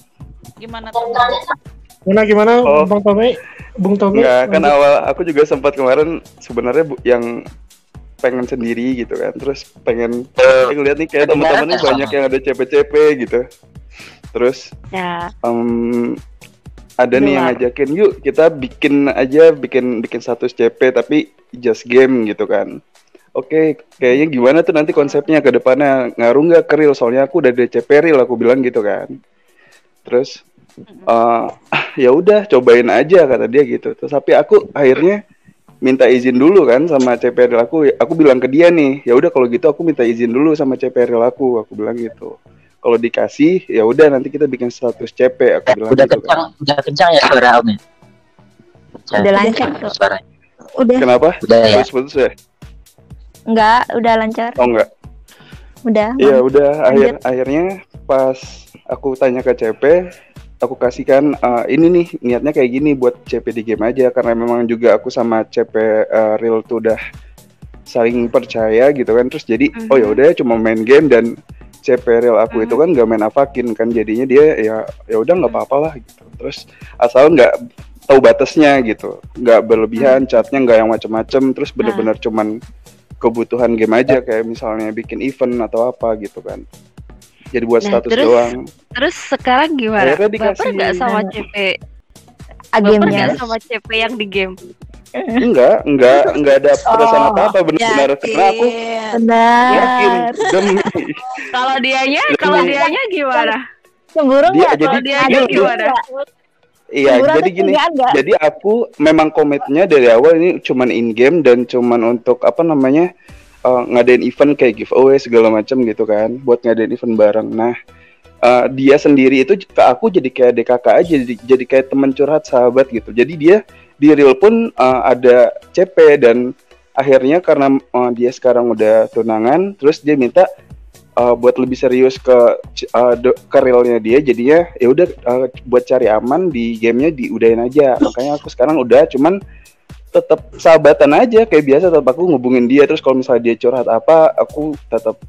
Oh. Bung Tommy. Enggak, kan awal aku juga sempat kemarin sebenarnya yang pengen sendiri gitu kan. Terus pengen ngeliat nih kayak teman-teman nih banyak yang ada CP-CP gitu. Terus ada nih yang ngajakin, yuk kita bikin status CP tapi just game gitu kan. Oke, kayaknya gimana tuh nanti konsepnya ke depannya, ngaruh nggak ke real? Soalnya aku udah ada CP real, aku bilang gitu kan. Terus ya udah cobain aja kata dia gitu. Terus tapi aku akhirnya minta izin dulu kan sama CP real aku. Aku bilang ke dia nih, ya udah kalau gitu aku minta izin dulu sama CP real aku bilang gitu. Kalau dikasih ya udah nanti kita bikin status CP, aku bilang gitu. Udah kencang ya suara Om ya? Udah lancar tuh. Suaranya. Udah. Kenapa? Udah ya. Putus ya? Enggak, udah lancar. Oh enggak. Udah. Iya udah akhirnya pas aku tanya ke CP, aku kasihkan ini nih niatnya kayak gini buat CP di game aja, karena memang juga aku sama CP real tuh udah saling percaya gitu kan. Terus jadi oh ya udah cuma main game, dan CP real aku itu kan nggak main Avakin kan, jadinya dia ya udah nggak apa-apa lah gitu. Terus asal nggak tahu batasnya gitu, nggak berlebihan, chatnya nggak yang macem-macem, terus bener-bener cuman kebutuhan game aja, kayak misalnya bikin event atau apa gitu kan. jadi buat status doang. Terus sekarang gimana? Akhirnya Baper nggak sama CP? Gamenya Baper nggak sama CP yang di game? Enggak ada perasaan apa-apa benar-benar karena aku yakin demi. Kalau dianya gimana? Cemburu nggak? Kalau dianya gimana? Iya, jadi gini. Jadi aku memang komitnya dari awal ini cuman in game dan cuman untuk ngadain event kayak giveaway segala macam gitu kan, buat ngadain event bareng. Nah, dia sendiri itu ke aku jadi kayak adik kakak aja, jadi kayak teman curhat, sahabat gitu. Jadi dia di real pun ada CP dan akhirnya karena dia sekarang udah tunangan, terus dia minta buat lebih serius ke realnya dia, jadinya ya udah buat cari aman di gamenya diudahin aja. Makanya aku sekarang udah cuman tetap sahabatan aja kayak biasa, tetap aku ngubungin dia, terus kalau misalnya dia curhat apa aku tetap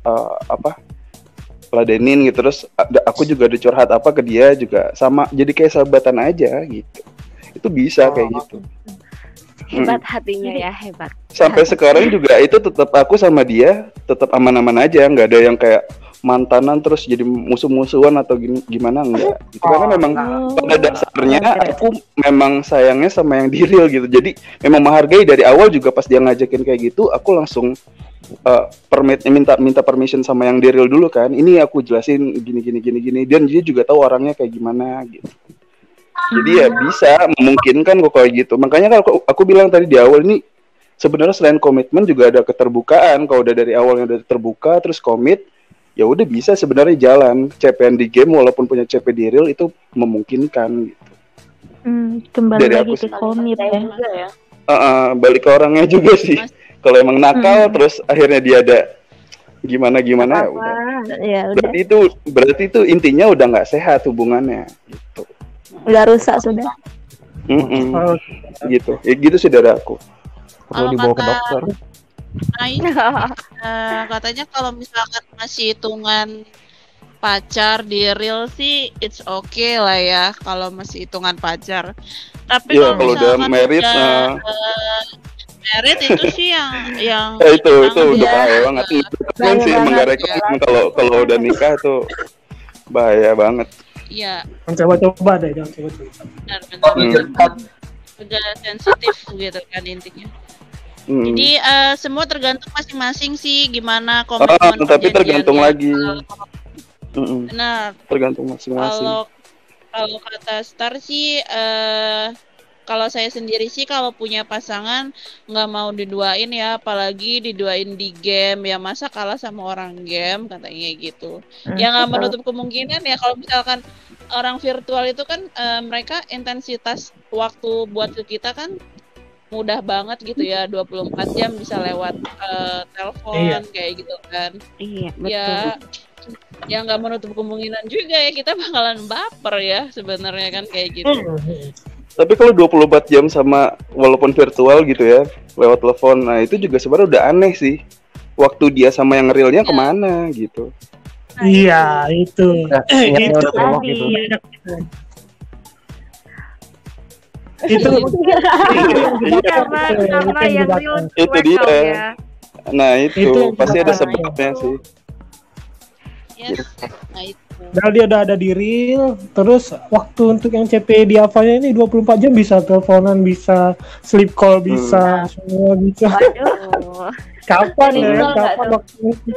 ladenin gitu, terus aku juga ada curhat apa ke dia juga sama, jadi kayak sahabatan aja gitu. Itu bisa kayak gitu. Hebat hatinya ya, hebat. Sampai sekarang juga itu tetap aku sama dia tetap aman-aman aja, nggak ada yang kayak mantanan terus jadi musuh-musuhan atau gimana, enggak. Itu karena memang pada dasarnya aku memang sayangnya sama yang di real gitu. Jadi memang menghargai dari awal juga, pas dia ngajakin kayak gitu aku langsung minta permission sama yang di real dulu kan. Ini aku jelasin gini dan dia juga tahu orangnya kayak gimana gitu. Jadi ya bisa memungkinkan kok kayak gitu. Makanya kalau aku bilang tadi di awal ini sebenarnya selain komitmen juga ada keterbukaan. Kalau udah dari awalnya udah terbuka terus komit, ya udah bisa sebenarnya jalan. CP di game walaupun punya CP di real itu memungkinkan gitu. Kembali dari lagi ke komit ya. Balik ke orangnya juga sih. Kalau emang nakal terus akhirnya dia ada gimana ya udah. Ya, Berarti itu intinya udah nggak sehat hubungannya gitu. Udah rusak sudah. Gitu. Ya gitu sih dari aku. Perlu dibawa ke dokter. Katanya kalau misalkan masih hitungan pacar di real sih it's okay lah ya kalau masih hitungan pacar. Tapi kalau udah married merit itu sih yang itu udah bahaya banget. Kan sih menggarekan kalau udah nikah tuh bahaya banget. Iya. Jangan coba-coba deh, jangan coba-coba. Benar. Udah sensitif gitu kan intinya. Jadi semua tergantung masing-masing sih gimana komitmen. Tapi tergantung lagi. Benar. Tergantung masing-masing. Kalau kata Star sih kalau saya sendiri sih kalau punya pasangan nggak mau diduain ya, apalagi diduain di game ya, masa kalah sama orang game katanya gitu. Ya nggak menutup kemungkinan ya kalau misalkan orang virtual itu kan mereka intensitas waktu buat ke kita kan mudah banget gitu ya, 24 jam bisa lewat telepon kayak gitu kan. Iya betul. Ya nggak menutup kemungkinan juga ya kita bakalan baper ya sebenarnya kan kayak gitu. Tapi kalau 24 jam sama walaupun virtual gitu ya, lewat telepon, nah itu juga sebenarnya udah aneh sih. Waktu dia sama yang realnya kemana gitu. Iya, itu. Itu karena yang real itu dia. Nah, itu pasti ada sebabnya sih. Yes. Nah, itu. Padahal dia udah ada di real, terus waktu untuk yang CP di Avanya ini 24 jam bisa teleponan, bisa sleep call, bisa semua bisa. Waduh. Kapan waktu itu?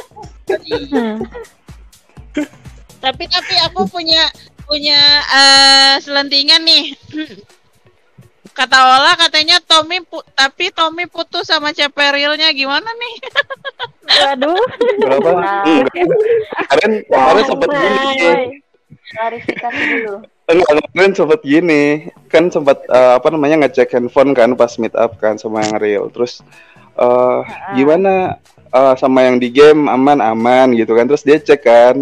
Tapi aku punya selentingan nih. Kata Ola katanya Tommy putus sama CP realnya, gimana nih? Waduh. Berapa? Kemarin sempat gini. Klarifikasi dulu. Kemarin sempat gini, kan sempat ngecek handphone kan pas meet up kan sama yang real. Terus gimana sama yang di game aman gitu kan. Terus dia cek kan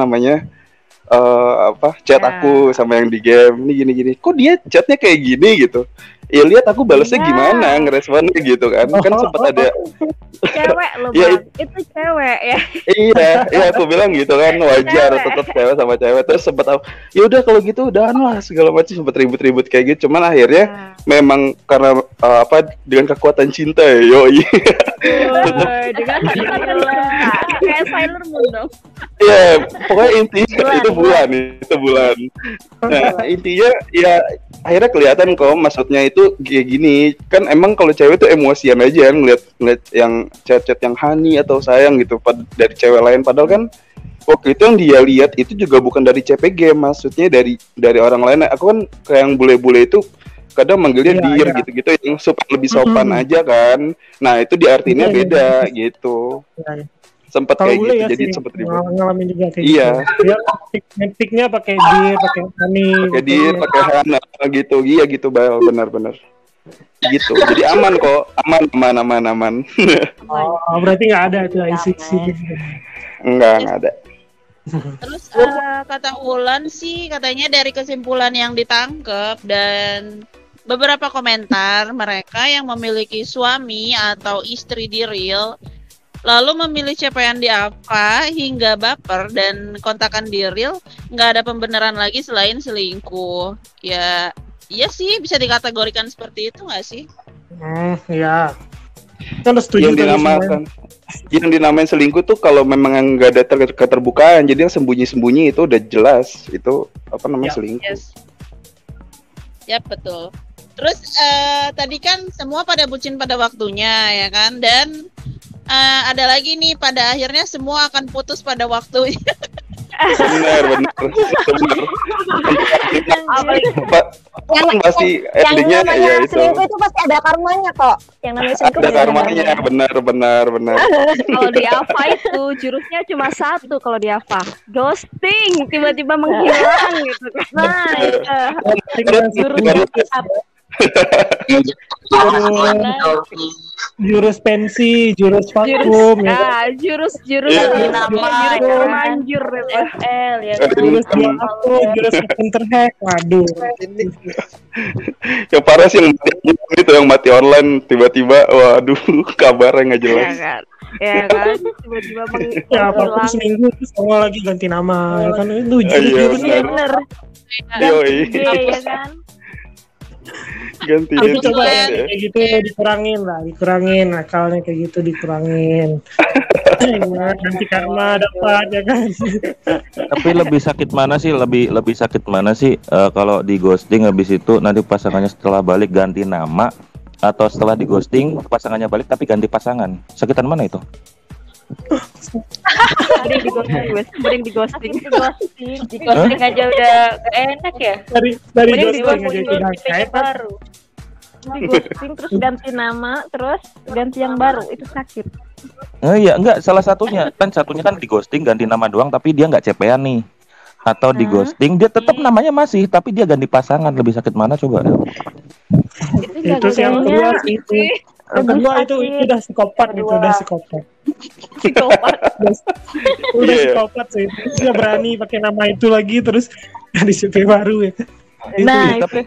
chat aku sama yang di game ini gini. Kok dia chatnya kayak gini gitu? Ya lihat aku balesnya gimana, ngeresponnya gitu kan. Kan sempat ada cewek loh, Bang. Itu cewek ya. Iya aku bilang gitu kan, wajar tetap cewek sama cewek. Terus sempat ya udah kalau gitu udahan lah segala macam, sempat ribut-ribut kayak gitu. Cuman akhirnya memang karena dengan kekuatan cinta ya, yoi. Dengan kekuatan cinta. kayak Sailor Moon dong. Iya, pokoknya intinya itu bulan. Nah, intinya ya akhirnya kelihatan kok maksudnya itu kayak gini. Kan emang kalau cewek tuh emosian aja ngeliat yang chat-chat yang honey atau sayang gitu dari cewek lain, padahal kan waktu itu yang dia lihat itu juga bukan dari CPG, maksudnya dari orang lain. Aku kan kayak yang bule-bule itu kadang manggilnya dear gitu-gitu yang supaya lebih sopan aja kan. Nah, itu diartinya beda gitu. Sempat kayak gitu, jadi sempat ribut. Ngalamin juga kayak gitu. Dia ngetiknya pakai dear, pakai honey. Pakai dear, pakai hana gitu. Iya gitu, benar-benar. Gitu. Jadi aman kok, aman. Oh, berarti nggak ada itu isi. Enggak ada. Terus kata Ulan sih katanya dari kesimpulan yang ditangkap dan beberapa komentar mereka yang memiliki suami atau istri di real lalu memilih CP-an di apa hingga baper dan kontakan di real nggak ada pembenaran lagi selain selingkuh. Ya, iya sih bisa dikategorikan seperti itu nggak sih? Ya. Kan setuju yang dinamain selingkuh tuh kalau memang nggak ada keterbukaan, jadi yang sembunyi-sembunyi itu udah jelas itu apa namanya selingkuh. Yes. Ya betul. Terus tadi kan semua pada bucin pada waktunya ya kan, dan ada lagi nih pada akhirnya semua akan putus pada waktunya. Benar. Yang masih endingnya ya itu. Selingkuh itu pasti ada karmanya kok. Yang namanya selingkuh ada karmanya, benar. Kalau di Ava itu jurusnya cuma satu kalau di Ava. Ghosting, tiba-tiba menghilang gitu. Nah, jurus pensi, jurus vakum, jurus manjur FL ya. Jurus jurus terhack, waduh. Yang parah sih yang mati online tiba-tiba, waduh kabarnya nggak jelas. Ya kan, tiba-tiba ya apapun seminggu terus semua lagi ganti nama, ya kan itu jurusnya bener. Iya kan. Ganti tapi coba kayak gitu dikurangin akalnya kayak gitu dikurangin. Nanti karma dapat ya kan. Tapi lebih sakit mana sih kalau di ghosting habis itu nanti pasangannya setelah balik ganti nama, atau setelah di ghosting pasangannya balik tapi ganti pasangan? Sakitan mana itu? Mending di ghosting aja udah gak enak ya. Dari ghosting aja udah kayak baru. Di ghosting terus ganti nama, terus ganti yang baru, itu sakit. Iya, enggak, salah satunya kan di ghosting ganti nama doang tapi dia nggak CP-an nih. Atau di ghosting dia tetap namanya masih tapi dia ganti pasangan, lebih sakit mana coba? Itu sih yang kedua sih. Yang kedua itu udah psikopat. Udah psikopat sih. Dia berani pakai nama itu lagi terus dari CP baru ya. Nah, itu.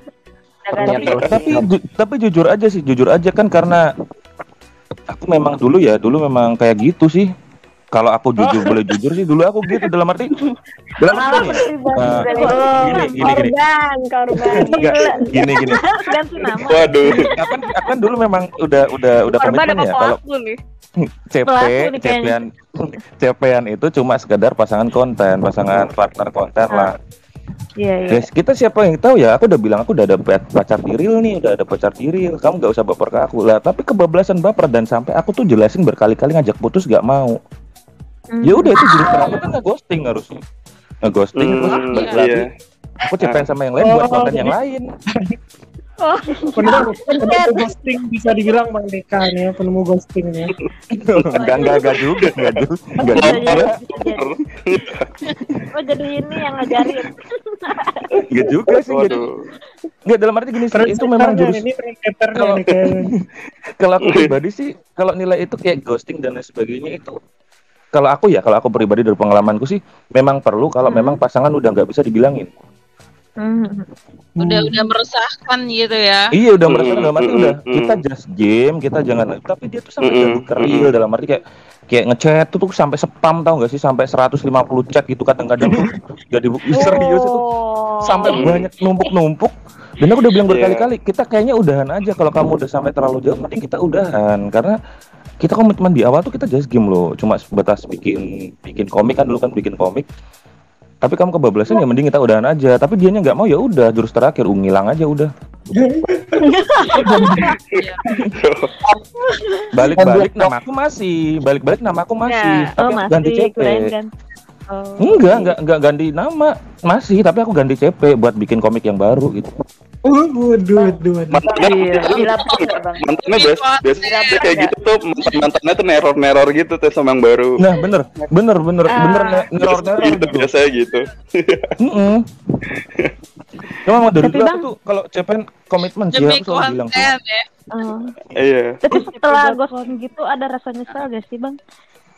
Tapi jujur aja kan karena aku memang dulu memang kayak gitu sih. Kalau aku boleh jujur sih dulu aku gitu dalam arti gini. Korban. Gini. Ganti nama. Waduh. Kan dulu memang udah komitmen ya kalau CP-an itu cuma sekedar pasangan partner konten lah. Iya. Guys, kita siapa yang tahu ya? Aku udah bilang aku udah ada pacar tiril nih, kamu nggak usah baper ke aku lah. Tapi kebablasan baper dan sampai aku tuh jelasin berkali-kali ngajak putus nggak mau. Ya udah itu jurus aku kan nge-ghosting harusnya. Nge-ghosting terus balik lagi. Aku CP-an sama yang lain buat konten yang lain. Penemu ghosting bisa dibilang Bang Deka nih ya, penemu ghosting ya. Enggak juga. Oh jadi ini yang ngajarin. Enggak juga sih. Enggak, dalam arti gini sih, itu memang jurus. Kalau aku pribadi sih, kalau nilai itu kayak ghosting dan lain sebagainya itu, kalau aku pribadi dari pengalamanku sih memang perlu kalau memang pasangan udah nggak bisa dibilangin. Udah meresahkan gitu ya. Iya, udah meresahkan dalam arti udah kita just game, kita jangan, tapi dia tuh sampai jadi keril dalam arti kayak ngechat tuh sampai spam, tahu nggak sih, sampai 150 chat gitu kadang-kadang nggak dibuka serius itu sampai banyak numpuk. Dan aku udah bilang berkali-kali, kita kayaknya udahan aja, kalau kamu udah sampai terlalu jauh mending kita udahan, karena Kita komitmen di awal tuh kita just game loh, cuma sebatas bikin komik kan dulu kan bikin komik. Tapi kamu kebablasan ya mending kita udahan aja. Tapi dianya nggak mau ya udah jurus terakhir ngilang aja udah. Balik-balik namaku masih, tapi aku ganti CP. Enggak ganti nama, masih, tapi aku ganti CP buat bikin komik yang baru gitu. Waduh. Mantannya biasanya kayak gitu tuh, mantannya tuh neror gitu tuh sama yang baru. Nah, bener neror gitu biasanya gitu. Cuma dari dulu aku tuh kalau CPN komitmen sih aku selalu bilang tuh. Iya. Tapi setelah ghost gitu ada rasa nyesel gak sih, Bang?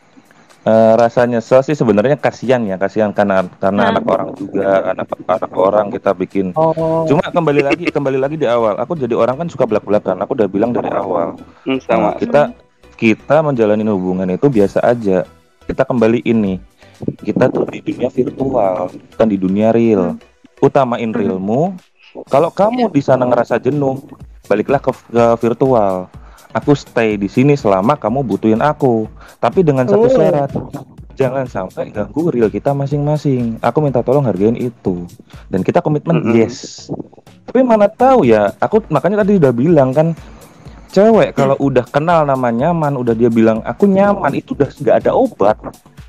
Rasa nyesel sih sebenarnya kasihan karena anak orang juga, anak orang kita bikin. Cuma kembali lagi di awal. Aku jadi orang kan suka belak-belakan. Aku udah bilang dari awal. Sama. Kita menjalani hubungan itu biasa aja. Kita kembali ini. Kita tuh di dunia virtual, bukan di dunia real. Utamain realmu. Kalau kamu di sana ngerasa jenuh, baliklah ke virtual. Aku stay di sini selama kamu butuhin aku. Tapi dengan satu syarat, jangan sampai ganggu real kita masing-masing. Aku minta tolong hargain itu. Dan kita komitmen yes. Tapi mana tahu ya, aku makanya tadi udah bilang kan, cewek kalau udah kenal nama nyaman, udah dia bilang aku nyaman, itu udah nggak ada obat.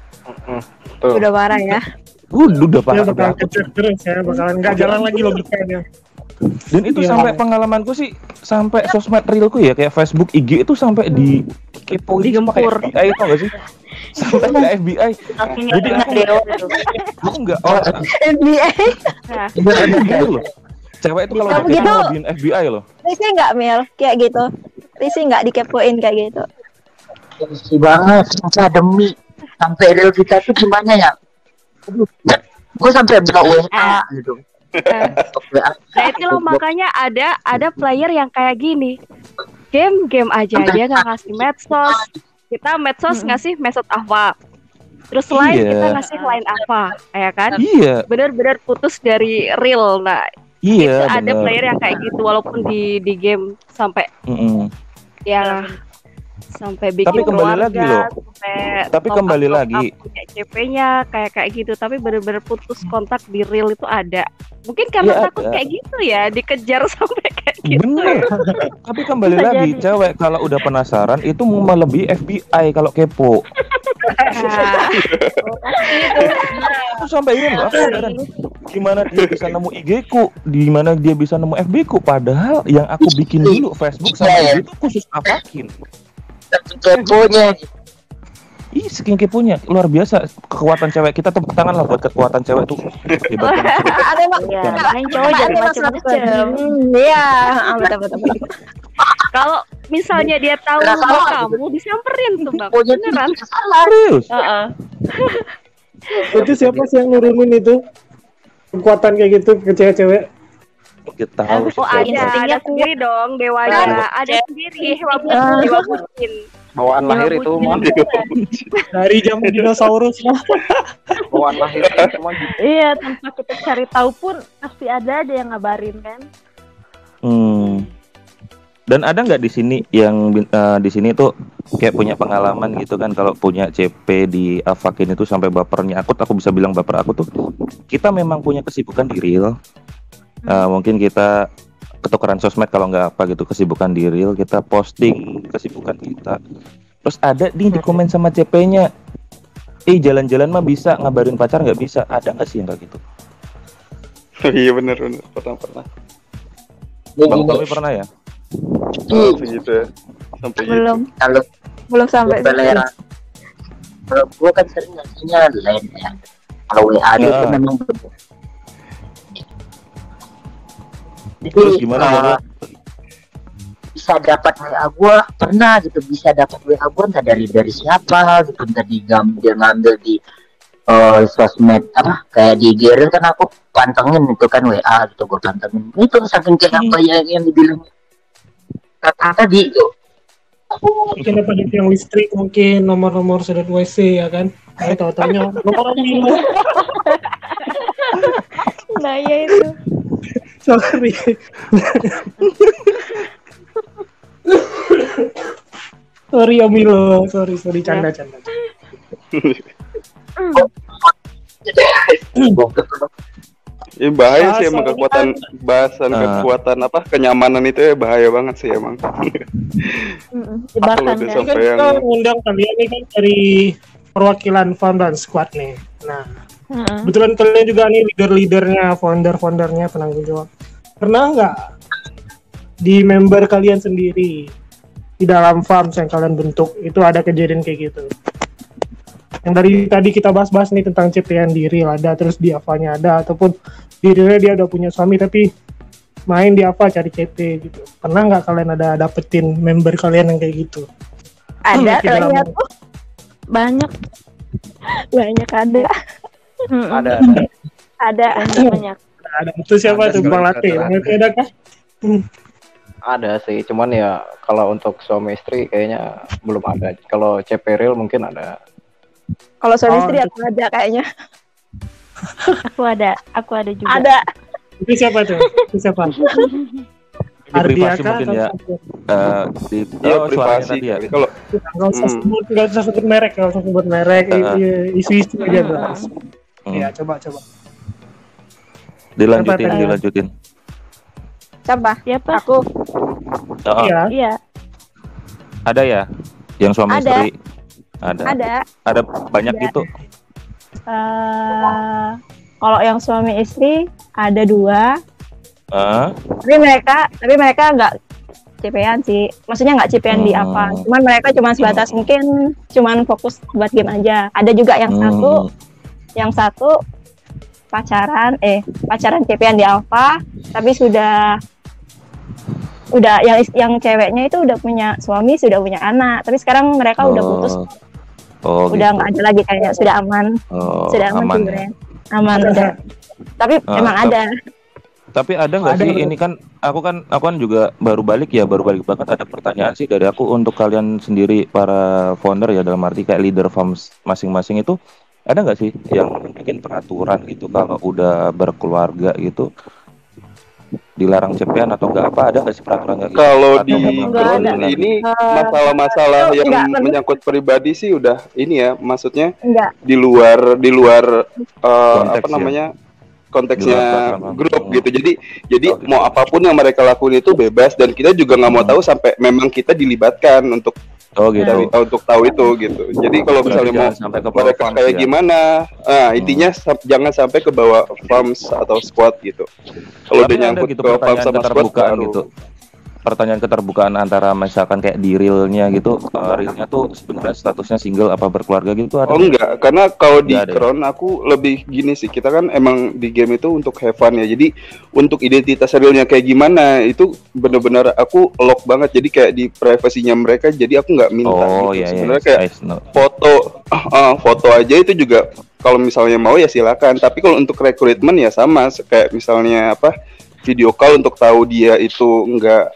Udah parah ya. Udah parah. Ya bakalan kecil terus ya, bakalan nggak jalan lagi logikanya. Dan itu sampai pengalamanku sih, sampai sosmed realku ya kayak Facebook, IG itu sampai di kepo digempur. FBI tau gak sih? Sampai ke FBI. Jadi aku nggak FBI. Loh. Cewek itu kalau gitu, ngelebihin FBI loh. Risi nggak Mel kayak gitu? Risi nggak dikepoin kayak gitu? Risi banget, demi sampai real kita tuh gimana ya? Gue sampai buka WA gitu. Nah itu loh makanya ada player yang kayak gini, game aja dia nggak ngasih medsos, kita medsos ngasih medsos apa, terus line kita ngasih line apa, ya kan? Bener-bener putus dari real. Nah itu ada player yang kayak gitu walaupun di game sampai ya sampai bikin tapi kembali keluarga, lagi loh. Tapi kembali lagi punya CP-nya kayak gitu, tapi bener-bener putus kontak di real itu ada. Mungkin karena takut kayak gitu ya, dikejar sampai kayak gitu. Bener. Tapi kembali lagi, cewek kalau udah penasaran itu mau melebihi FBI kalau kepo. Aku sampai ini loh, aku heran. Gimana dia bisa nemu IG-ku, gimana dia bisa nemu FB-ku, padahal yang aku bikin dulu Facebook sama IG itu khusus apakin. Keponya. Ih, saking keponya luar biasa. Kekuatan cewek kita, tepuk tangan lah buat kekuatan cewek tuh. Hebat banget. Ada main cowok jadi macam-macam. Iya, betul. Kalau misalnya dia tahu kamu disamperin tuh Bang. Beneran. Serius? Itu siapa sih yang nurunin itu? Kekuatan kayak gitu ke cewek-cewek? Kita tahu sih. Ada sendiri dong dewanya. Ada sendiri dewa bucin. Bawaan lahir itu mah dari zaman dinosaurus lah. Bawaan lahir semua gitu. Iya, tanpa kita cari tahu pun pasti ada yang ngabarin kan. Dan ada nggak di sini yang di sini tuh kayak punya pengalaman gitu kan, kalau punya CP di Avakin itu sampai bapernya aku bisa bilang baper aku tuh. Kita memang punya kesibukan di real. Mungkin kita ketukeran sosmed kalau nggak apa gitu, kesibukan di real, kita posting kesibukan kita. Terus ada di komen sama CP-nya, jalan-jalan mah bisa, ngabarin pacar nggak bisa. Ada nggak sih yang kayak gitu? Iya benar pernah. Bang Tommy pernah ya? Segitu ya. Sampai belum. Gitu. Belum sampai selera. Kalau gue kan sering ngasihnya lain ya. Kalau WA itu memang jadi gimana, bisa dapat WA gue pernah gitu, bisa dapat WA gue entah dari siapa gitu, entah dia ngambil di sosmed apa kayak di IG kan aku pantengin itu kan WA gitu, gue pantengin itu saking kayak apa yang dibilang kata tadi gitu. Mungkin apa di tiang listrik, mungkin nomor sedot WC ya kan? Tahu-taunya nomor ini. Nah ya itu. Sorry. Sorry Om Milo, sorry canda. Ya bahaya sih emang kekuatan bahasan kekuatan apa kenyamanan itu ya bahaya banget sih emang. Jebakan kan kita ngundang kalian ini kan dari perwakilan founder squad nih. Nah, kebetulan kalian juga nih leader-leadernya, founder-foundernya, penanggung jawab. Pernah nggak di member kalian sendiri di dalam farms yang kalian bentuk itu ada kejadian kayak gitu? Yang dari tadi kita bahas-bahas nih tentang CPN di Real ada, terus di Ava-nya ada, ataupun di Real dia udah punya suami tapi main di Ava cari CP gitu. Pernah nggak kalian ada dapetin member kalian yang kayak gitu? Ada ternyata banyak ada. Ada banyak. Ada itu siapa tuh Bang Lati? Ada kah? Ada sih, cuman ya kalau untuk suami istri kayaknya belum ada. Kalau CP Real mungkin ada. Kalau suami istri aku ada kayaknya. Aku ada juga. Ada. Itu siapa tuh? Ini privasi mungkin ya. Privasi tadi ya. Kalau nggak usah sebut merek, isu-isu aja bahas. Ya coba. Dilanjutin. Coba. Siapa? Aku. Iya. Ada ya? Yang suami istri? Ada banyak gitu. Kalau yang suami istri ada 2. Tapi mereka nggak CP-an sih. Maksudnya nggak CP-an di apa. Cuman mereka cuma sebatas mungkin cuman fokus buat game aja. Ada juga yang satu pacaran CP-an di Alpha, tapi sudah yang ceweknya itu udah punya suami, sudah punya anak. Tapi sekarang mereka udah putus. Udah nggak ada lagi kayaknya, sudah aman. Sudah aman ya. Aman udah. Tapi emang ada. Tapi ada nggak sih? Ini kan aku kan juga baru balik banget. Ada pertanyaan sih dari aku untuk kalian sendiri para founder ya, dalam arti kayak leader farms masing-masing itu ada nggak sih yang bikin peraturan gitu kalau udah berkeluarga gitu dilarang CP-an atau enggak, apa ada nggak sih peraturannya? Kalau di ini masalah-masalah yang menyangkut pribadi sih udah ini ya, maksudnya di luar konteks, apa namanya konteksnya grup gitu. Jadi mau apapun yang mereka lakuin itu bebas, dan kita juga nggak mau tahu sampai memang kita dilibatkan untuk untuk tahu itu gitu. Jadi kalau misalnya mau sampai ke mereka kayak gimana, intinya jangan sampai ke bawah farms atau squad gitu. Kalau udah nyangkut gitu, ke farms sama squad gitu. Pertanyaan keterbukaan antara misalkan kayak di realnya gitu, realnya tuh sebenarnya statusnya single apa berkeluarga gitu ada? Oh enggak, karena kalau di Crown aku lebih gini sih, kita kan emang di game itu untuk have fun ya. Jadi untuk identitas realnya kayak gimana itu benar-benar aku lock banget. Jadi kayak di privasinya mereka, jadi aku nggak minta Sebenarnya kayak foto aja itu juga kalau misalnya mau ya silakan. Tapi kalau untuk rekrutmen ya sama, kayak misalnya video call untuk tahu dia itu enggak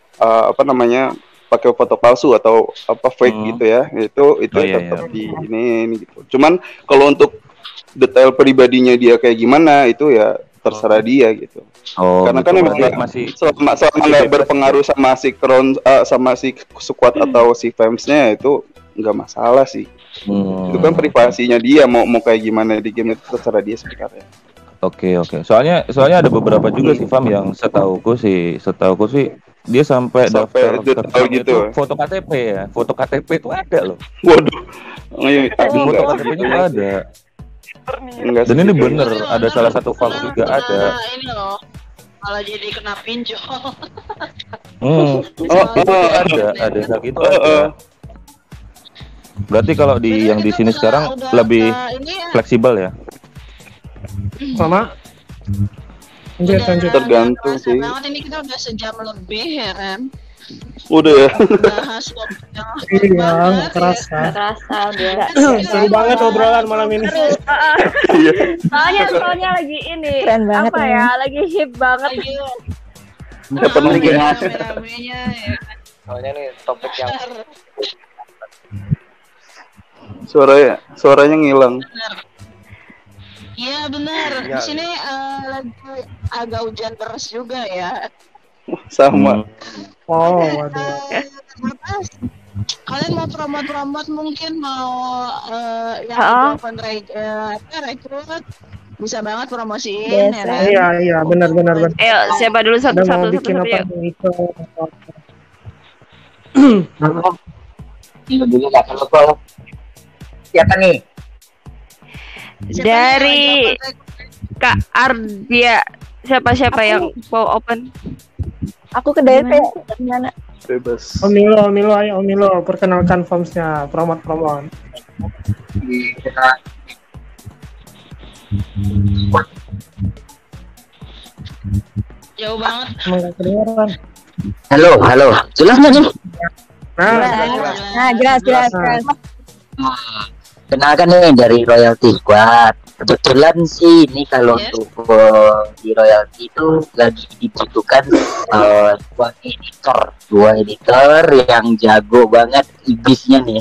pakai foto palsu atau fake gitu ya, itu tetap di ini gitu. Cuman kalau untuk detail pribadinya dia kayak gimana itu ya terserah dia gitu. Karena kan memang selama nggak berpengaruh sama si Crown sama si squad atau si famsnya itu nggak masalah sih. Itu kan privasinya dia, mau kayak gimana di game itu terserah dia sebenarnya. Oke. Soalnya ada beberapa juga sih Fam yang setauku sih dia sampai daftar gitu. Foto KTP ya. Foto KTP itu ada loh. Waduh. Foto KTP-nya ada. Dan ini bener, ada salah satu Fam juga ada. Ini loh. Malah jadi kena pinjol. Ada kayak gitu ada. Berarti kalau yang di sini sekarang lebih fleksibel ya. Sama tergantung sih. Ini kita udah sejam lebih ya kan. Udah ya. Bahas iya, kerasa udah. Seru banget obrolan malam ini. Soalnya lagi ini lagi hip banget. Soalnya nih topik yang suaranya ngilang. Iya benar. Di sini lagi agak hujan deras juga ya. Sama. Waduh. Kalian mau promote mungkin mau yang open rekrut bisa banget promosiin ya kan? Iya, benar. Ayo, siapa dulu Ada mau satu bikin apa yuk. itu? Dulu nggak kalau siapa nih? Dari Kak Ardia, siapa yang mau open? Aku ke DP gimana? Bebas. Omilo, ayo Omilo, perkenalkan forms-nya, promote. Jauh banget. Emang gak kedengeran. Halo, jelas nggak nih? Jelas. Kenalkan nih dari Royalty Squad. Kebetulan sih ini kalau untuk di Royalty itu lagi dibutuhkan dua editor yang jago banget ibisnya nih.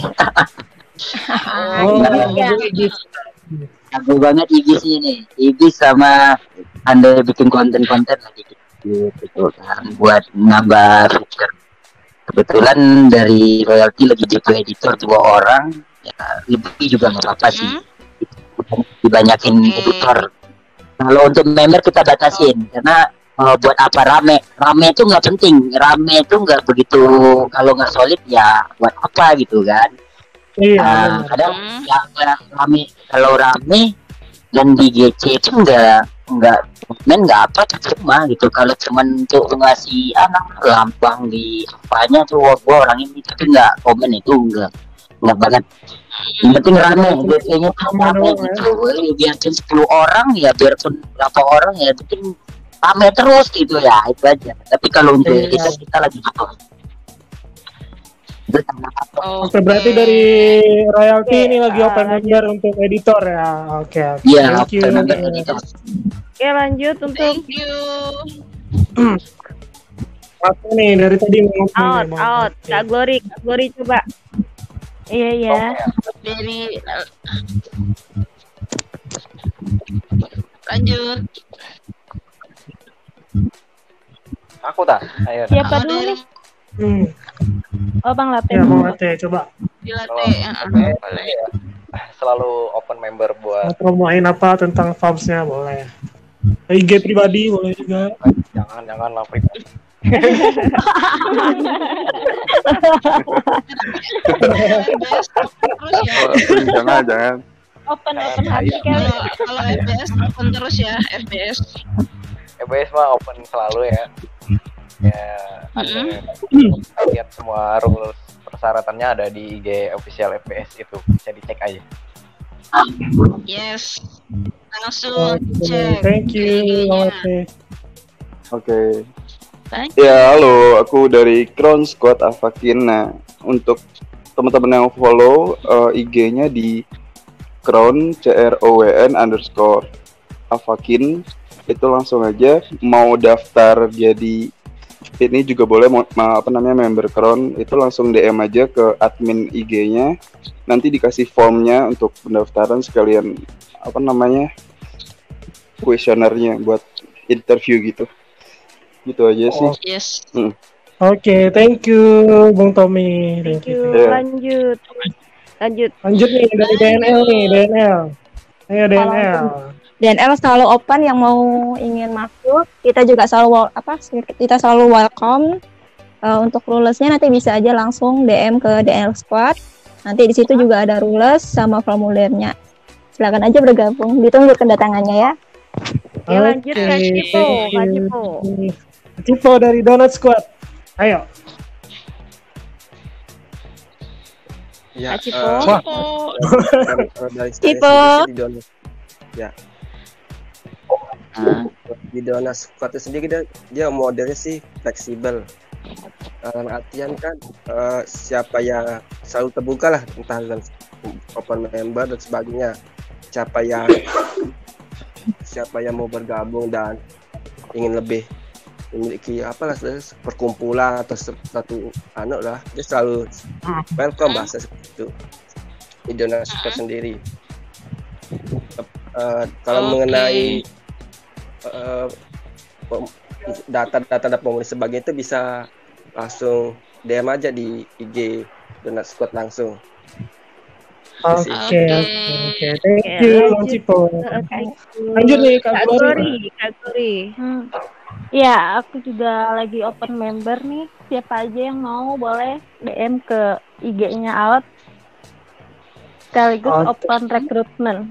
Jago banget ibisnya nih. Ibis sama Anda bikin konten-konten lagi gitu kan buat nambah feature. Kebetulan dari Royalty lagi butuh editor 2 orang. Ya, lebih juga nggak apa-apa sih. Dibanyakin editor. Kalau untuk member kita batasin karena buat apa rame itu nggak penting, rame itu nggak begitu, kalau nggak solid ya buat apa gitu kan. Kadang ya rame, kalau rame dan di GC itu nggak apa cuma gitu. Kalau cuman untuk ngasih lambang di apanya tuh gua orang ini tapi nggak komen itu nggak banget. Yang penting rame, biasanya rame gitu. Biarpun 10 orang ya, biarpun berapa orang ya, penting rame terus gitu ya, itu aja. Tapi kalau untuk kita lagi Oke, berarti dari Royalty ini lagi open member untuk editor ya. Oke. Iya, open member editor. Oke, lanjut untuk Thank you. Aku nih dari tadi out. Kak Glory coba. Iya. Dari lanjut. Aku tak. Ayo. Siapa dulu nih? Oh, Bang Latte. Ya, Bang Latte, coba. Di Latte. Boleh ya. Selalu open member buat Mau promoin apa tentang farms-nya boleh. IG pribadi boleh juga. Jangan lah pribadi. Jangan. Open hati kali. Kalau FBS open terus ya, FBS mah open selalu ya. Ya, lihat semua rules persyaratannya ada di IG official FBS itu, bisa dicek aja. Yes, langsung cek. Thank you, Oke. Ya, halo, aku dari Crown Squad Avakin. Nah, untuk teman-teman yang follow IG-nya di Crown CROWN _Avakin, itu langsung aja mau daftar jadi ini juga boleh, member Crown itu langsung DM aja ke admin IG-nya, nanti dikasih formnya untuk pendaftaran sekalian kuesionernya buat interview gitu aja sih. Yes. Oke, thank you Bung Tommy. Thank you. Lanjut nih dari DNL Ayo DNL selalu open, yang mau ingin masuk kita juga selalu welcome. Untuk rulesnya nanti bisa aja langsung DM ke DNL Squad. Nanti di situ juga ada rules sama formulirnya. Silakan aja bergabung. Ditunggu kedatangannya ya. Oke, lanjut Kak Cipo dari Donut Squad. Ayo. Ya, Cipo. Ya. Di Donut Squad itu sendiri dia modelnya sih fleksibel. Dalam artian kan siapa yang selalu terbuka lah, entah dalam open member dan sebagainya. Siapa yang mau bergabung dan ingin lebih memiliki perkumpulan atau satu lah, dia selalu welcome, bahasa seperti itu di Donut Squad sendiri. Kalau mengenai data dan pemilih sebagainya itu bisa langsung DM aja di IG Donat Squad langsung. Oke. Thank you, Bang Cipo. Lanjut nih, Kak Glory. Ya, aku juga lagi open member nih. Siapa aja yang mau boleh DM ke IG-nya Out. Sekaligus open recruitment.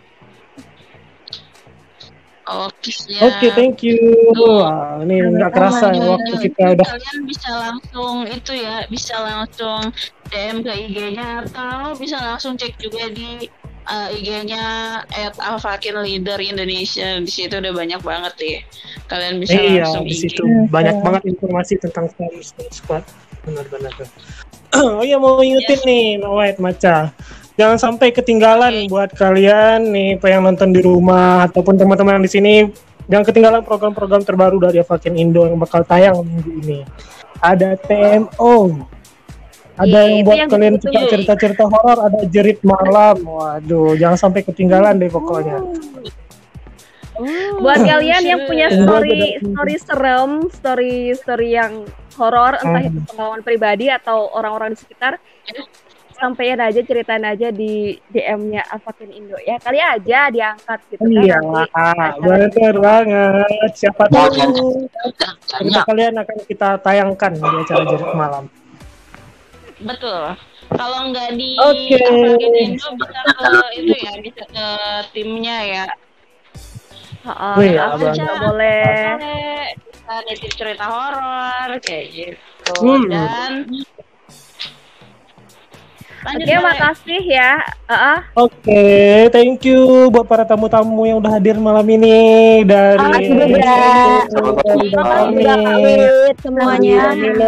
Oke, thank you. Wah, ini nggak kerasa ya waktu kita udah. Kalian bisa langsung bisa langsung DM ke IG-nya atau bisa langsung cek juga di IG-nya @alfakinleader Indonesia. Di situ udah banyak banget ya. Kalian bisa langsung di situ banyak banget informasi tentang squad. Benar-benar. Oh iya, mau ingetin nih, White Maca. Jangan sampai ketinggalan buat kalian nih yang nonton di rumah ataupun teman-teman yang di sini, jangan ketinggalan program-program terbaru dari Avakin Indo yang bakal tayang minggu ini. Ada TMO, ada yang buat kalian suka cerita-cerita horor, ada Jerit Malam. Waduh, jangan sampai ketinggalan deh pokoknya. Buat kalian yang punya story serem, story yang horor, entah itu pengalaman pribadi atau orang-orang di sekitar, sampaikan aja, ceritain aja di DM-nya Avakin Indo ya, kali aja diangkat gitu kan. Iya, bener banget. Siapa tahu cerita kalian akan kita tayangkan di acara Jerit Malam. Betul. Kalau nggak di Avakin Indo bisa bisa ke timnya ya. Boleh. Bisa nitip cerita horor kayak gitu. Dan Oke, makasih ya. Oke, thank you buat para tamu-tamu yang udah hadir malam ini dari semuanya.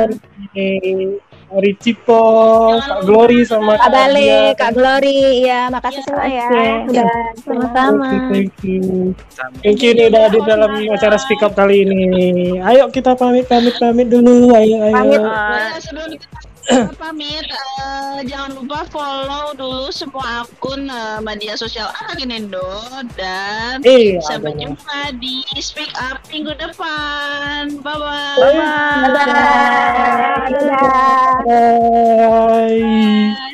Dari Cipo, Kak Glory sama Kak Bale, Kak Glory, ya makasih semua ya. Sama-sama. Thank you nih udah hadir dalam acara Speak Up kali ini. Ayo kita pamit dulu. Ayo. Sebelum kita pamit, jangan lupa follow dulu semua akun media sosial Avakin Indo dan sampai jumpa di Speak Up minggu depan. Bye. Bye.